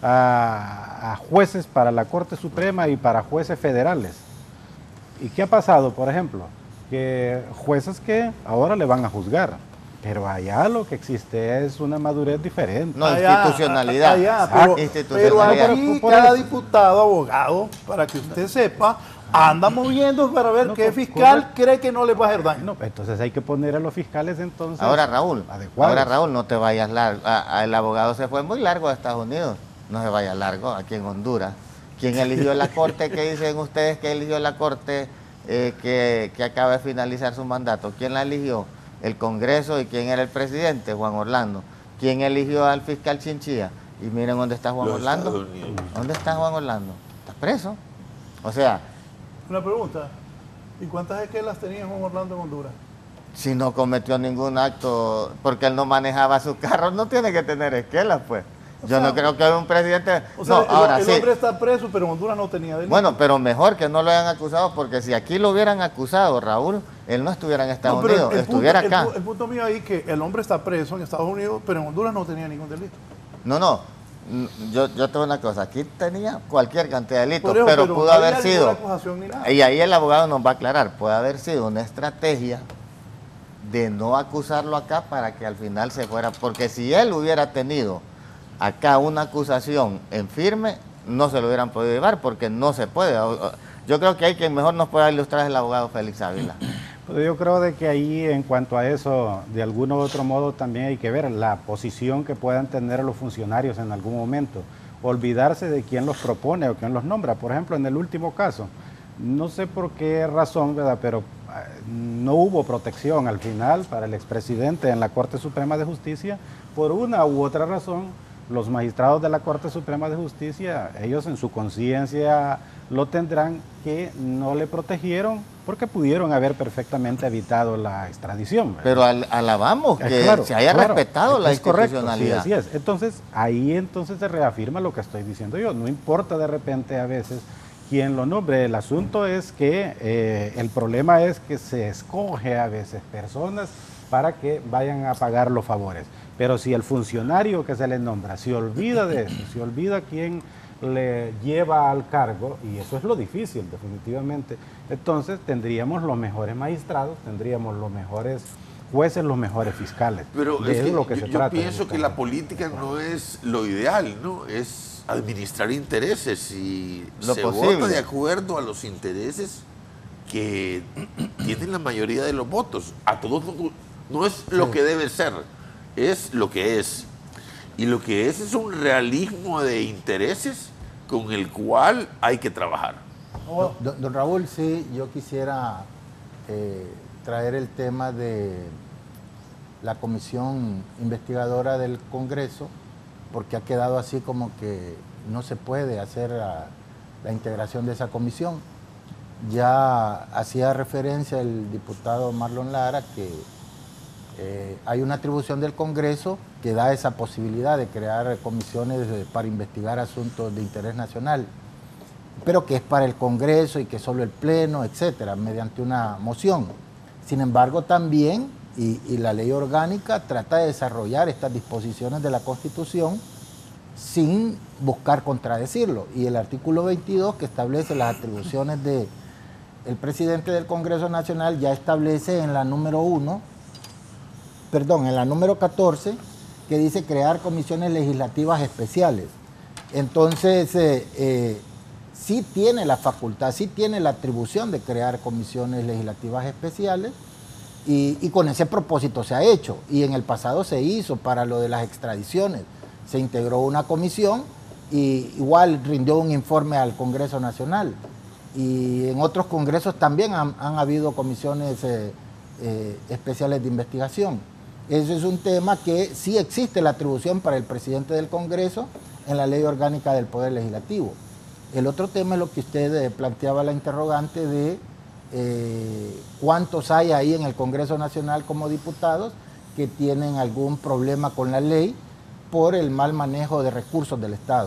a, a jueces para la Corte Suprema y para jueces federales. ¿Y qué ha pasado, por ejemplo? Que jueces que ahora le van a juzgar, pero allá lo que existe es una madurez diferente. No, Allá, institucionalidad. allá, pero, institucionalidad. pero aquí cada diputado, abogado, para que usted sepa, anda moviendo para ver No, qué por- fiscal correcto. cree que no le va a hacer daño. No, entonces hay que poner a los fiscales entonces Ahora Raúl, adecuados. ahora Raúl, no te vayas largo. A- a- el abogado se fue muy largo a Estados Unidos. No se vaya largo, aquí en Honduras. ¿Quién eligió la corte? ¿Qué dicen ustedes que eligió la corte eh, que, que acaba de finalizar su mandato? ¿Quién la eligió? El Congreso. ¿Y quién era el presidente? Juan Orlando. ¿Quién eligió al fiscal Chinchilla? Y miren dónde está Juan Los Orlando. Estados Unidos. ¿Dónde está Juan Orlando? Está preso. O sea, Una pregunta, ¿y cuántas esquelas tenía Juan Orlando en Honduras? si no cometió ningún acto porque él no manejaba su carro, no tiene que tener esquelas, pues. O Yo sea, no creo que un presidente... O sea, no, el, ahora el sí. hombre está preso, pero en Honduras no tenía delito. Bueno, pero mejor que no lo hayan acusado, porque si aquí lo hubieran acusado, Raúl, él no estuviera en Estados No, pero Unidos, el, el estuviera punto, acá. El, pu- el punto mío ahí es que el hombre está preso en Estados Unidos, pero en Honduras no tenía ningún delito. No, no, mm, yo, yo tengo una cosa, aquí tenía cualquier cantidad de delitos, Por eso, pero, pero pudo no había haber ninguna sido, acusación ni nada. y ahí el abogado nos va a aclarar, puede haber sido una estrategia de no acusarlo acá para que al final se fuera, porque si él hubiera tenido acá una acusación en firme, no se lo hubieran podido llevar porque no se puede. Yo creo que hay quien mejor nos pueda ilustrar es el abogado Félix Ávila. Pues yo creo de que ahí, en cuanto a eso, de algún u otro modo también hay que ver la posición que puedan tener los funcionarios en algún momento. Olvidarse de quién los propone o quién los nombra. Por ejemplo, en el último caso, no sé por qué razón, ¿verdad?, pero no hubo protección al final para el expresidente en la Corte Suprema de Justicia. Por una u otra razón, los magistrados de la Corte Suprema de Justicia, ellos en su conciencia lo tendrán, que no le protegieron porque pudieron haber perfectamente evitado la extradición, ¿verdad? Pero al, alabamos que eh, claro, se haya claro, respetado la es correcto, institucionalidad. sí, así es. Entonces, ahí entonces se reafirma lo que estoy diciendo yo. No importa de repente a veces quién lo nombre. El asunto es que eh, el problema es que se escoge a veces personas para que vayan a pagar los favores. Pero si el funcionario que se le nombra se olvida de eso, se olvida quién le lleva al cargo, y eso es lo difícil definitivamente, entonces tendríamos los mejores magistrados, tendríamos los mejores jueces, los mejores fiscales. Pero de es que lo que yo, se yo trata pienso que la política no es lo ideal, ¿no? Es administrar intereses y Lo se posible. vota de acuerdo a los intereses que tienen la mayoría de los votos. A todos no, no es lo que debe ser, es lo que es. Y lo que es es un realismo de intereses con el cual hay que trabajar. Don, don Raúl, sí, yo quisiera eh, traer el tema de la comisión investigadora del Congreso, porque ha quedado así como que no se puede hacer la, la integración de esa comisión. Ya hacía referencia el diputado Marlon Lara que eh, hay una atribución del Congreso que da esa posibilidad de crear comisiones para investigar asuntos de interés nacional, pero que es para el Congreso y que solo el Pleno, etcétera, mediante una moción. Sin embargo, también, y, y la ley orgánica trata de desarrollar estas disposiciones de la Constitución sin buscar contradecirlo. Y el artículo veintidós, que establece las atribuciones del presidente del Congreso Nacional, ya establece en la número uno, perdón, en la número catorce, que dice crear comisiones legislativas especiales. Entonces, eh, eh, sí tiene la facultad, sí tiene la atribución de crear comisiones legislativas especiales y, y con ese propósito se ha hecho. Y en el pasado se hizo para lo de las extradiciones. Se integró una comisión y igual rindió un informe al Congreso Nacional. Y en otros congresos también han, han habido comisiones eh, eh, especiales de investigación. Eso es un tema que sí existe la atribución para el presidente del Congreso en la Ley Orgánica del Poder Legislativo. El otro tema es lo que usted eh, planteaba la interrogante de eh, cuántos hay ahí en el Congreso Nacional como diputados que tienen algún problema con la ley por el mal manejo de recursos del Estado.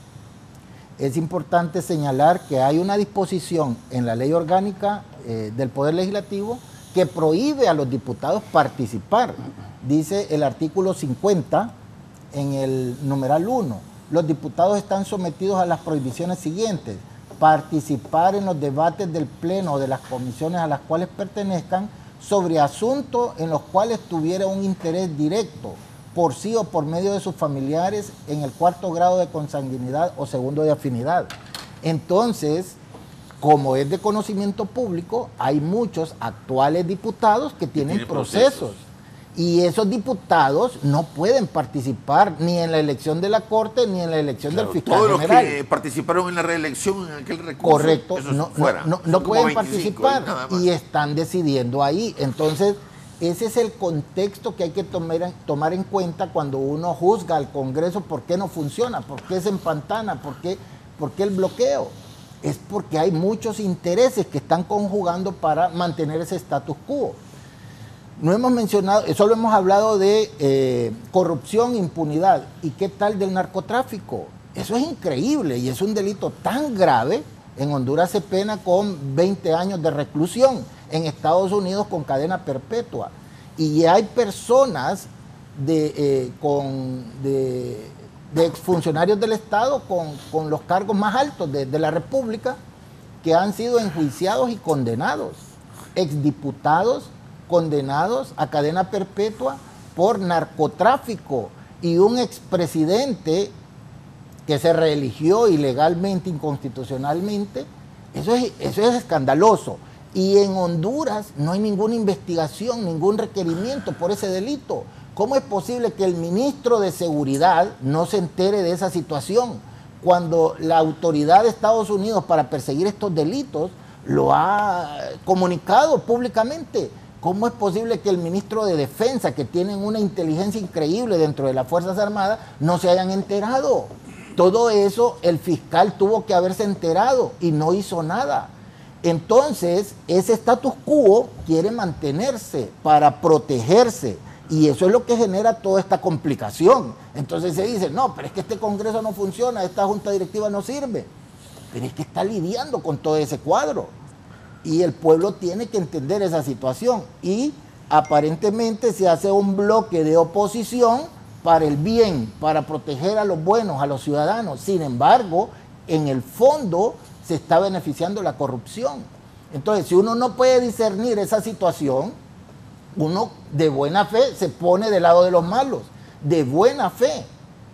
Es importante señalar que hay una disposición en la Ley Orgánica eh, del Poder Legislativo que prohíbe a los diputados participar. Dice el artículo cincuenta en el numeral uno. Los diputados están sometidos a las prohibiciones siguientes: participar en los debates del Pleno o de las comisiones a las cuales pertenezcan sobre asuntos en los cuales tuviera un interés directo, por sí o por medio de sus familiares, en el cuarto grado de consanguinidad o segundo de afinidad. Entonces, como es de conocimiento público, hay muchos actuales diputados que tienen tiene procesos. procesos. Y esos diputados no pueden participar ni en la elección de la Corte ni en la elección Claro, del fiscal todos general. los que participaron en la reelección en aquel recurso, Correcto, esos no, fuera. no, no, Son no como pueden veinticinco, participar nada más. y están decidiendo ahí. Entonces, ese es el contexto que hay que tomar, tomar en cuenta cuando uno juzga al Congreso por qué no funciona, por qué se empantana, por qué, por qué el bloqueo. Es porque hay muchos intereses que están conjugando para mantener ese status quo. No hemos mencionado, solo hemos hablado de eh, corrupción, impunidad. ¿Y qué tal del narcotráfico? Eso es increíble y es un delito tan grave. En Honduras se pena con veinte años de reclusión, en Estados Unidos con cadena perpetua. Y hay personas de, eh, con, de, de exfuncionarios del Estado con, con los cargos más altos de, de la República que han sido enjuiciados y condenados. Exdiputados condenados a cadena perpetua por narcotráfico. y un expresidente que se reeligió ilegalmente, inconstitucionalmente, eso es, eso es escandaloso. Y en Honduras no hay ninguna investigación, ningún requerimiento por ese delito. ¿Cómo es posible que el ministro de Seguridad no se entere de esa situación cuando la autoridad de Estados Unidos para perseguir estos delitos lo ha comunicado públicamente? ¿Cómo es posible que el ministro de Defensa, que tienen una inteligencia increíble dentro de las Fuerzas Armadas, no se hayan enterado? Todo eso el fiscal tuvo que haberse enterado y no hizo nada. Entonces, ese status quo quiere mantenerse para protegerse y eso es lo que genera toda esta complicación. Entonces se dice, no, pero es que este Congreso no funciona, esta Junta Directiva no sirve. Pero es que está lidiando con todo ese cuadro y el pueblo tiene que entender esa situación y aparentemente se hace un bloque de oposición para el bien, para proteger a los buenos, a los ciudadanos. Sin embargo, en el fondo se está beneficiando la corrupción. Entonces, si uno no puede discernir esa situación, uno de buena fe se pone del lado de los malos, de buena fe,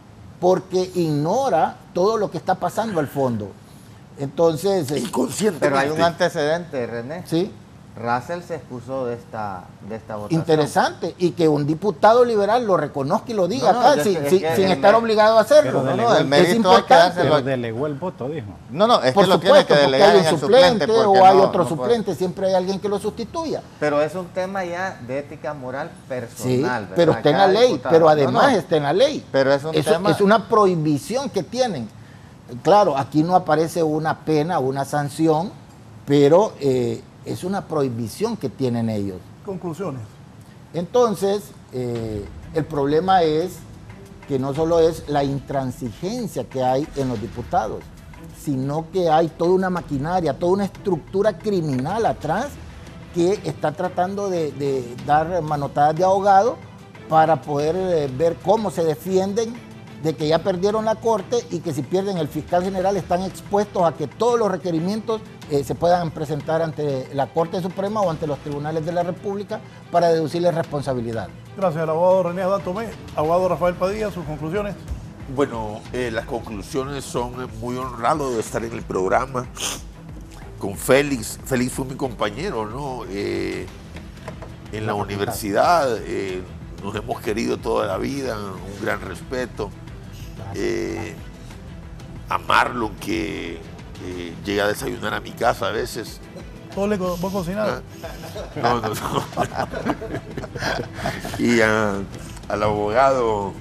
porque ignora todo lo que está pasando al fondo. Entonces, inconscientemente. Pero hay un antecedente, René. Sí. Russell se excusó de esta, de esta votación. Interesante, y que un diputado liberal lo reconozca y lo diga no, no, acá, sin, es sin, que sin el, estar obligado a hacerlo. No, no, no, el mérito hay que dárselo. Pero delegó el voto, dijo. No, no, es Por que lo supuesto, tiene que delegar hay un en el suplente, suplente. o hay no, otro no suplente, puede. siempre hay alguien que lo sustituya. Pero es un tema ya de ética moral personal. Sí, ¿verdad? pero está en la Cada ley, diputado. pero además no, no. está en la ley. Pero es un Eso tema... es una prohibición que tienen. Claro, aquí no aparece una pena, una sanción, pero eh, es una prohibición que tienen ellos. Conclusiones. Entonces, eh, el problema es que no solo es la intransigencia que hay en los diputados, sino que hay toda una maquinaria, toda una estructura criminal atrás que está tratando de, de dar manotadas de ahogado para poder eh, ver cómo se defienden de que ya perdieron la corte y que si pierden el fiscal general están expuestos a que todos los requerimientos eh, se puedan presentar ante la Corte Suprema o ante los tribunales de la República para deducirles responsabilidad. Gracias al abogado René Adán Tomé. Abogado Rafael Padilla, sus conclusiones. Bueno, eh, las conclusiones son muy honrado de estar en el programa con Félix. Félix fue mi compañero, ¿no? Eh, en la universidad eh, nos hemos querido toda la vida, un gran respeto. Eh, a Marlon, que eh, llega a desayunar a mi casa a veces. ¿Todo le co vos cocinás? No, no, no. Y a, al abogado,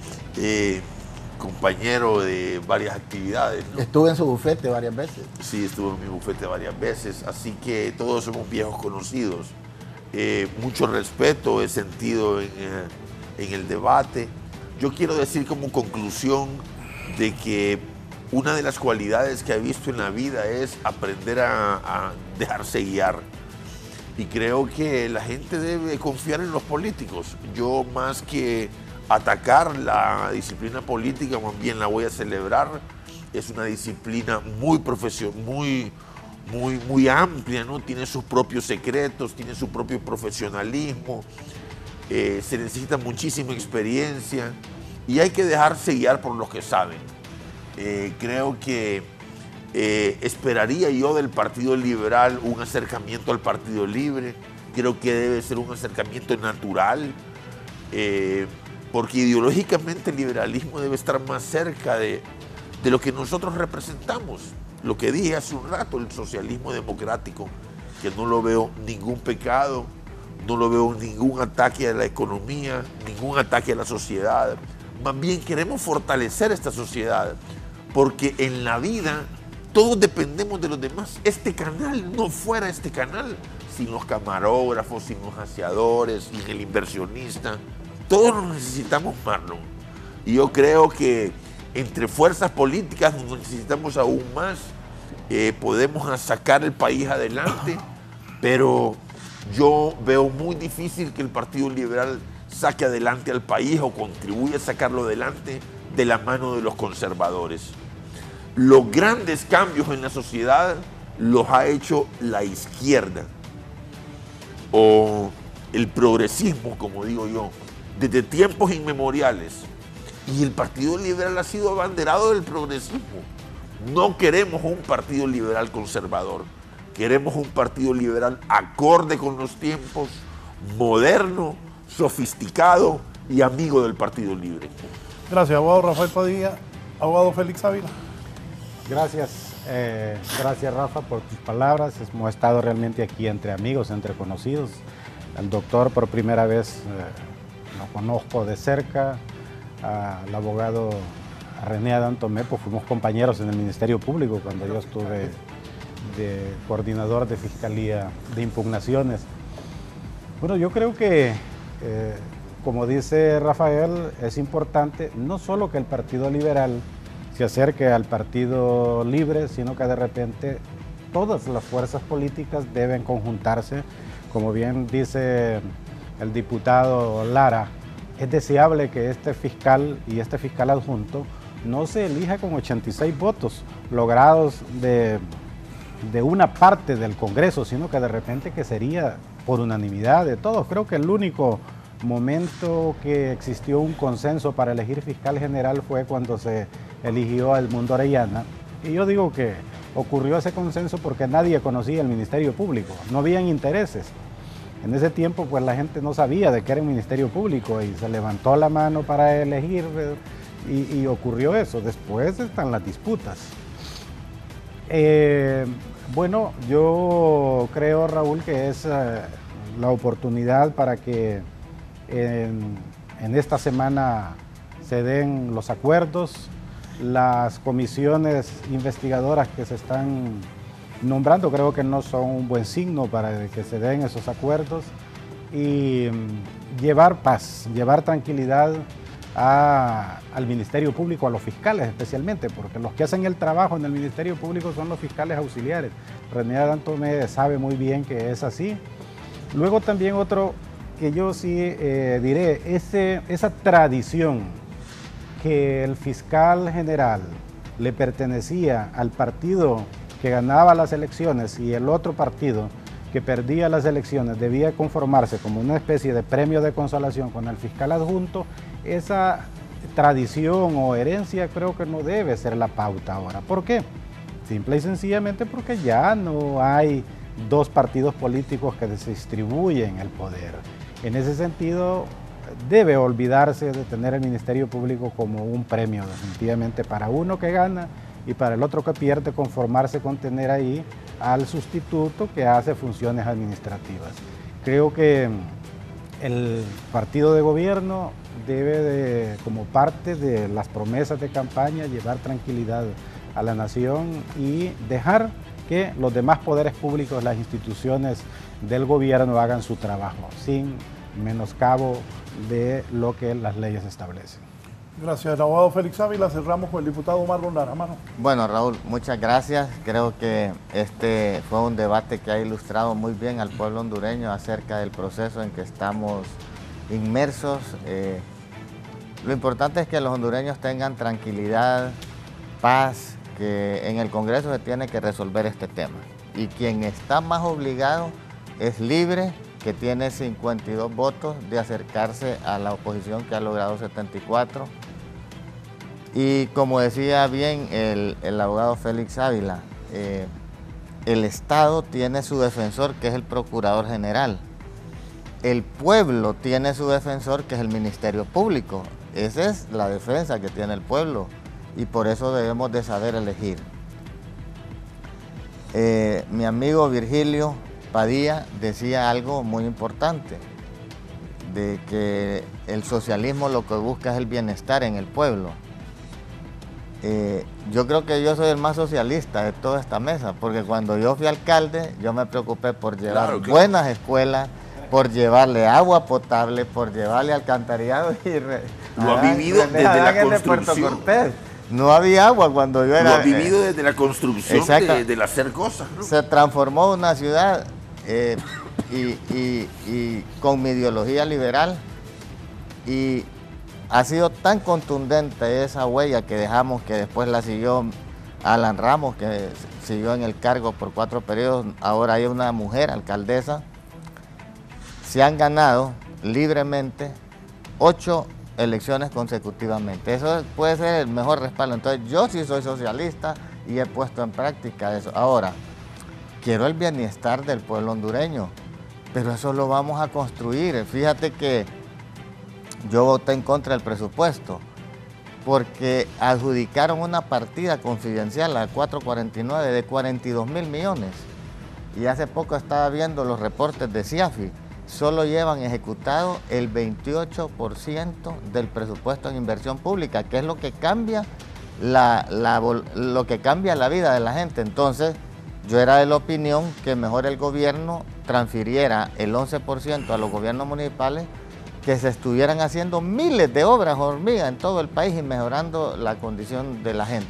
eh, compañero de varias actividades, ¿no? Estuve en su bufete varias veces. Sí, estuve en mi bufete varias veces, así que todos somos viejos conocidos. Eh, mucho respeto he sentido en, eh, en el debate. Yo quiero decir como conclusión de que una de las cualidades que he visto en la vida es aprender a, a dejarse guiar. Y creo que la gente debe confiar en los políticos. Yo, más que atacar la disciplina política, más bien la voy a celebrar. Es una disciplina muy profesional, muy, muy, muy amplia, ¿no? Tiene sus propios secretos, tiene su propio profesionalismo. Eh, se necesita muchísima experiencia y hay que dejarse guiar por los que saben. Eh, creo que eh, esperaría yo del Partido Liberal un acercamiento al Partido Libre. Creo que debe ser un acercamiento natural, eh, porque ideológicamente el liberalismo debe estar más cerca de, de lo que nosotros representamos. Lo que dije hace un rato, el socialismo democrático, que no lo veo ningún pecado, no lo veo ningún ataque a la economía, ningún ataque a la sociedad. Más bien queremos fortalecer esta sociedad, porque en la vida todos dependemos de los demás. Este canal no fuera este canal sin los camarógrafos, sin los aseadores, sin el inversionista. Todos nos necesitamos, Marlon. Y yo creo que entre fuerzas políticas nos necesitamos aún más. Eh, podemos sacar el país adelante, pero yo veo muy difícil que el Partido Liberal saque adelante al país o contribuya a sacarlo adelante de la mano de los conservadores. Los grandes cambios en la sociedad los ha hecho la izquierda o el progresismo, como digo yo. Desde tiempos inmemoriales, Y el Partido Liberal ha sido abanderado del progresismo. No queremos un partido liberal conservador, queremos un partido liberal acorde con los tiempos, moderno, sofisticado y amigo del Partido Libre. Gracias, abogado Rafael Padilla. Abogado Félix Ávila. Gracias, eh, gracias Rafa por tus palabras. Hemos estado realmente aquí entre amigos, entre conocidos. El doctor por primera vez eh, lo conozco de cerca, al abogado René Adán Tomé, pues fuimos compañeros en el Ministerio Público cuando yo estuve de coordinador de Fiscalía de Impugnaciones. Bueno, yo creo que, eh, como dice Rafael, es importante no solo que el Partido Liberal se acerque al Partido Libre, sino que de repente todas las fuerzas políticas deben conjuntarse. Como bien dice el diputado Lara, es deseable que este fiscal y este fiscal adjunto no se elija con ochenta y seis votos logrados de, de una parte del Congreso, sino que de repente que sería por unanimidad de todos. Creo que el único momento que existió un consenso para elegir fiscal general fue cuando se eligió a Edmundo Orellana. Y yo digo que ocurrió ese consenso porque nadie conocía el Ministerio Público, no habían intereses. En ese tiempo pues la gente no sabía de qué era el Ministerio Público y se levantó la mano para elegir y, y ocurrió eso. Después están las disputas. Eh, bueno, yo creo, Raúl, que es eh, la oportunidad para que en, en esta semana se den los acuerdos, las comisiones investigadoras que se están nombrando, creo que no son un buen signo para que se den esos acuerdos y llevar paz, llevar tranquilidad a, al Ministerio Público, a los fiscales especialmente, porque los que hacen el trabajo en el Ministerio Público son los fiscales auxiliares. René Adán Tomé sabe muy bien que es así. Luego también otro que yo sí eh, diré, ese, esa tradición que el fiscal general le pertenecía al partido que ganaba las elecciones y el otro partido que perdía las elecciones debía conformarse como una especie de premio de consolación con el fiscal adjunto, esa tradición o herencia creo que no debe ser la pauta ahora. ¿Por qué? Simple y sencillamente porque ya no hay dos partidos políticos que se distribuyen el poder. En ese sentido, debe olvidarse de tener el Ministerio Público como un premio definitivamente para uno que gana y para el otro que pierde, conformarse con tener ahí al sustituto que hace funciones administrativas. Creo que el partido de gobierno debe, de, como parte de las promesas de campaña, llevar tranquilidad a la nación y dejar que los demás poderes públicos, las instituciones del gobierno hagan su trabajo, sin menoscabo de lo que las leyes establecen. Gracias, el abogado Félix Ávila. Cerramos con el diputado Marlon Lara. Mano. Bueno, Raúl, muchas gracias. Creo que este fue un debate que ha ilustrado muy bien al pueblo hondureño acerca del proceso en que estamos inmersos. Eh, lo importante es que los hondureños tengan tranquilidad, paz, que en el Congreso se tiene que resolver este tema. Y quien está más obligado es Libre, que tiene cincuenta y dos votos, de acercarse a la oposición que ha logrado setenta y cuatro. Y como decía bien el, el abogado Félix Ávila, eh, el Estado tiene su defensor, que es el Procurador General. El pueblo tiene su defensor, que es el Ministerio Público. Esa es la defensa que tiene el pueblo y por eso debemos de saber elegir. Eh, mi amigo Virgilio Padilla decía algo muy importante, de que el socialismo lo que busca es el bienestar en el pueblo. Eh, yo creo que yo soy el más socialista de toda esta mesa, porque cuando yo fui alcalde, yo me preocupé por llevar claro, claro. buenas escuelas, por llevarle agua potable, por llevarle alcantarillado y re, lo ha vivido desde la construcción. No había agua cuando yo era... Lo ha vivido desde la construcción de, del hacer cosas, ¿no? Se transformó una ciudad eh, y, y, y con mi ideología liberal, y ha sido tan contundente esa huella que dejamos, que después la siguió Alan Ramos, que siguió en el cargo por cuatro periodos. Ahora hay una mujer alcaldesa. Se han ganado libremente ocho elecciones consecutivamente. Eso puede ser el mejor respaldo. Entonces yo sí soy socialista y he puesto en práctica eso. Ahora, quiero el bienestar del pueblo hondureño, pero eso lo vamos a construir. Fíjate que yo voté en contra del presupuesto porque adjudicaron una partida confidencial a cuatrocientos cuarenta y nueve de cuarenta y dos mil millones. Y hace poco estaba viendo los reportes de CIAFI, solo llevan ejecutado el veintiocho por ciento del presupuesto en inversión pública, que es lo que cambia la, la, lo que cambia la vida de la gente. Entonces, yo era de la opinión que mejor el gobierno transfiriera el once por ciento a los gobiernos municipales, que se estuvieran haciendo miles de obras hormiga en todo el país y mejorando la condición de la gente.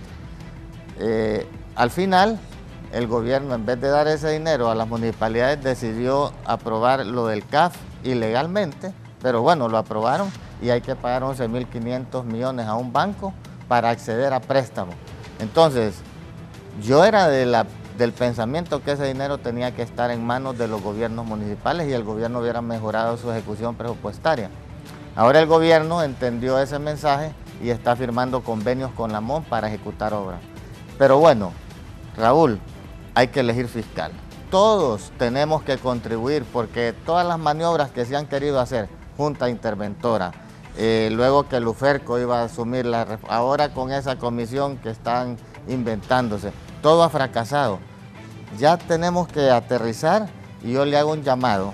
Eh, al final, el gobierno, en vez de dar ese dinero a las municipalidades, decidió aprobar lo del C A F ilegalmente, pero bueno, lo aprobaron y hay que pagar once mil quinientos millones a un banco para acceder a préstamos. Entonces, yo era de la, del pensamiento que ese dinero tenía que estar en manos de los gobiernos municipales y el gobierno hubiera mejorado su ejecución presupuestaria. Ahora el gobierno entendió ese mensaje y está firmando convenios con la M O N para ejecutar obras. Pero bueno, Raúl, hay que elegir fiscal. Todos tenemos que contribuir porque todas las maniobras que se han querido hacer, Junta Interventora, eh, luego que el UFERCO iba a asumir la... ahora con esa comisión que están inventándose, todo ha fracasado. Ya tenemos que aterrizar y yo le hago un llamado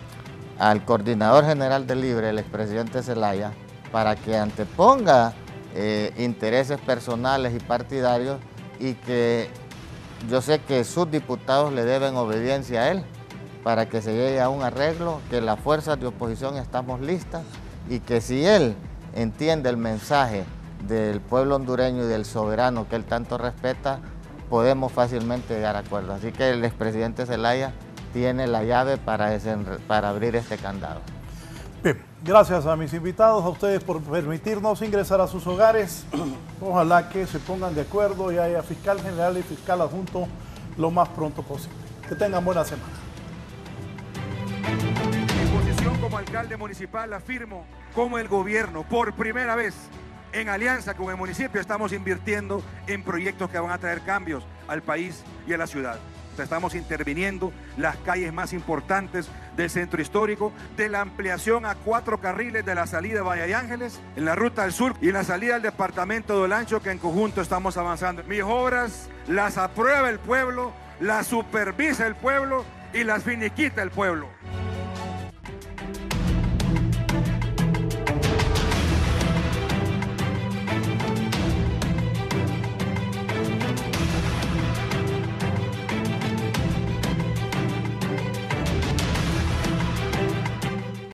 al coordinador general del Libre, el expresidente Zelaya, para que anteponga eh, intereses personales y partidarios y que yo sé que sus diputados le deben obediencia a él para que se llegue a un arreglo, que las fuerzas de oposición estamos listas y que si él entiende el mensaje del pueblo hondureño y del soberano que él tanto respeta, podemos fácilmente llegar a acuerdos. Así que el expresidente Zelaya tiene la llave para, para abrir este candado. Bien, gracias a mis invitados, a ustedes por permitirnos ingresar a sus hogares. Ojalá que se pongan de acuerdo y haya fiscal general y fiscal adjunto lo más pronto posible. Que tengan buena semana. Mi posición como alcalde municipal afirmo como el gobierno, por primera vez, en alianza con el municipio, estamos invirtiendo en proyectos que van a traer cambios al país y a la ciudad. Estamos interviniendo las calles más importantes del centro histórico, de la ampliación a cuatro carriles de la salida de Valle de Ángeles, en la ruta del sur y en la salida del departamento de Olancho, que en conjunto estamos avanzando. Mis obras las aprueba el pueblo, las supervisa el pueblo y las finiquita el pueblo.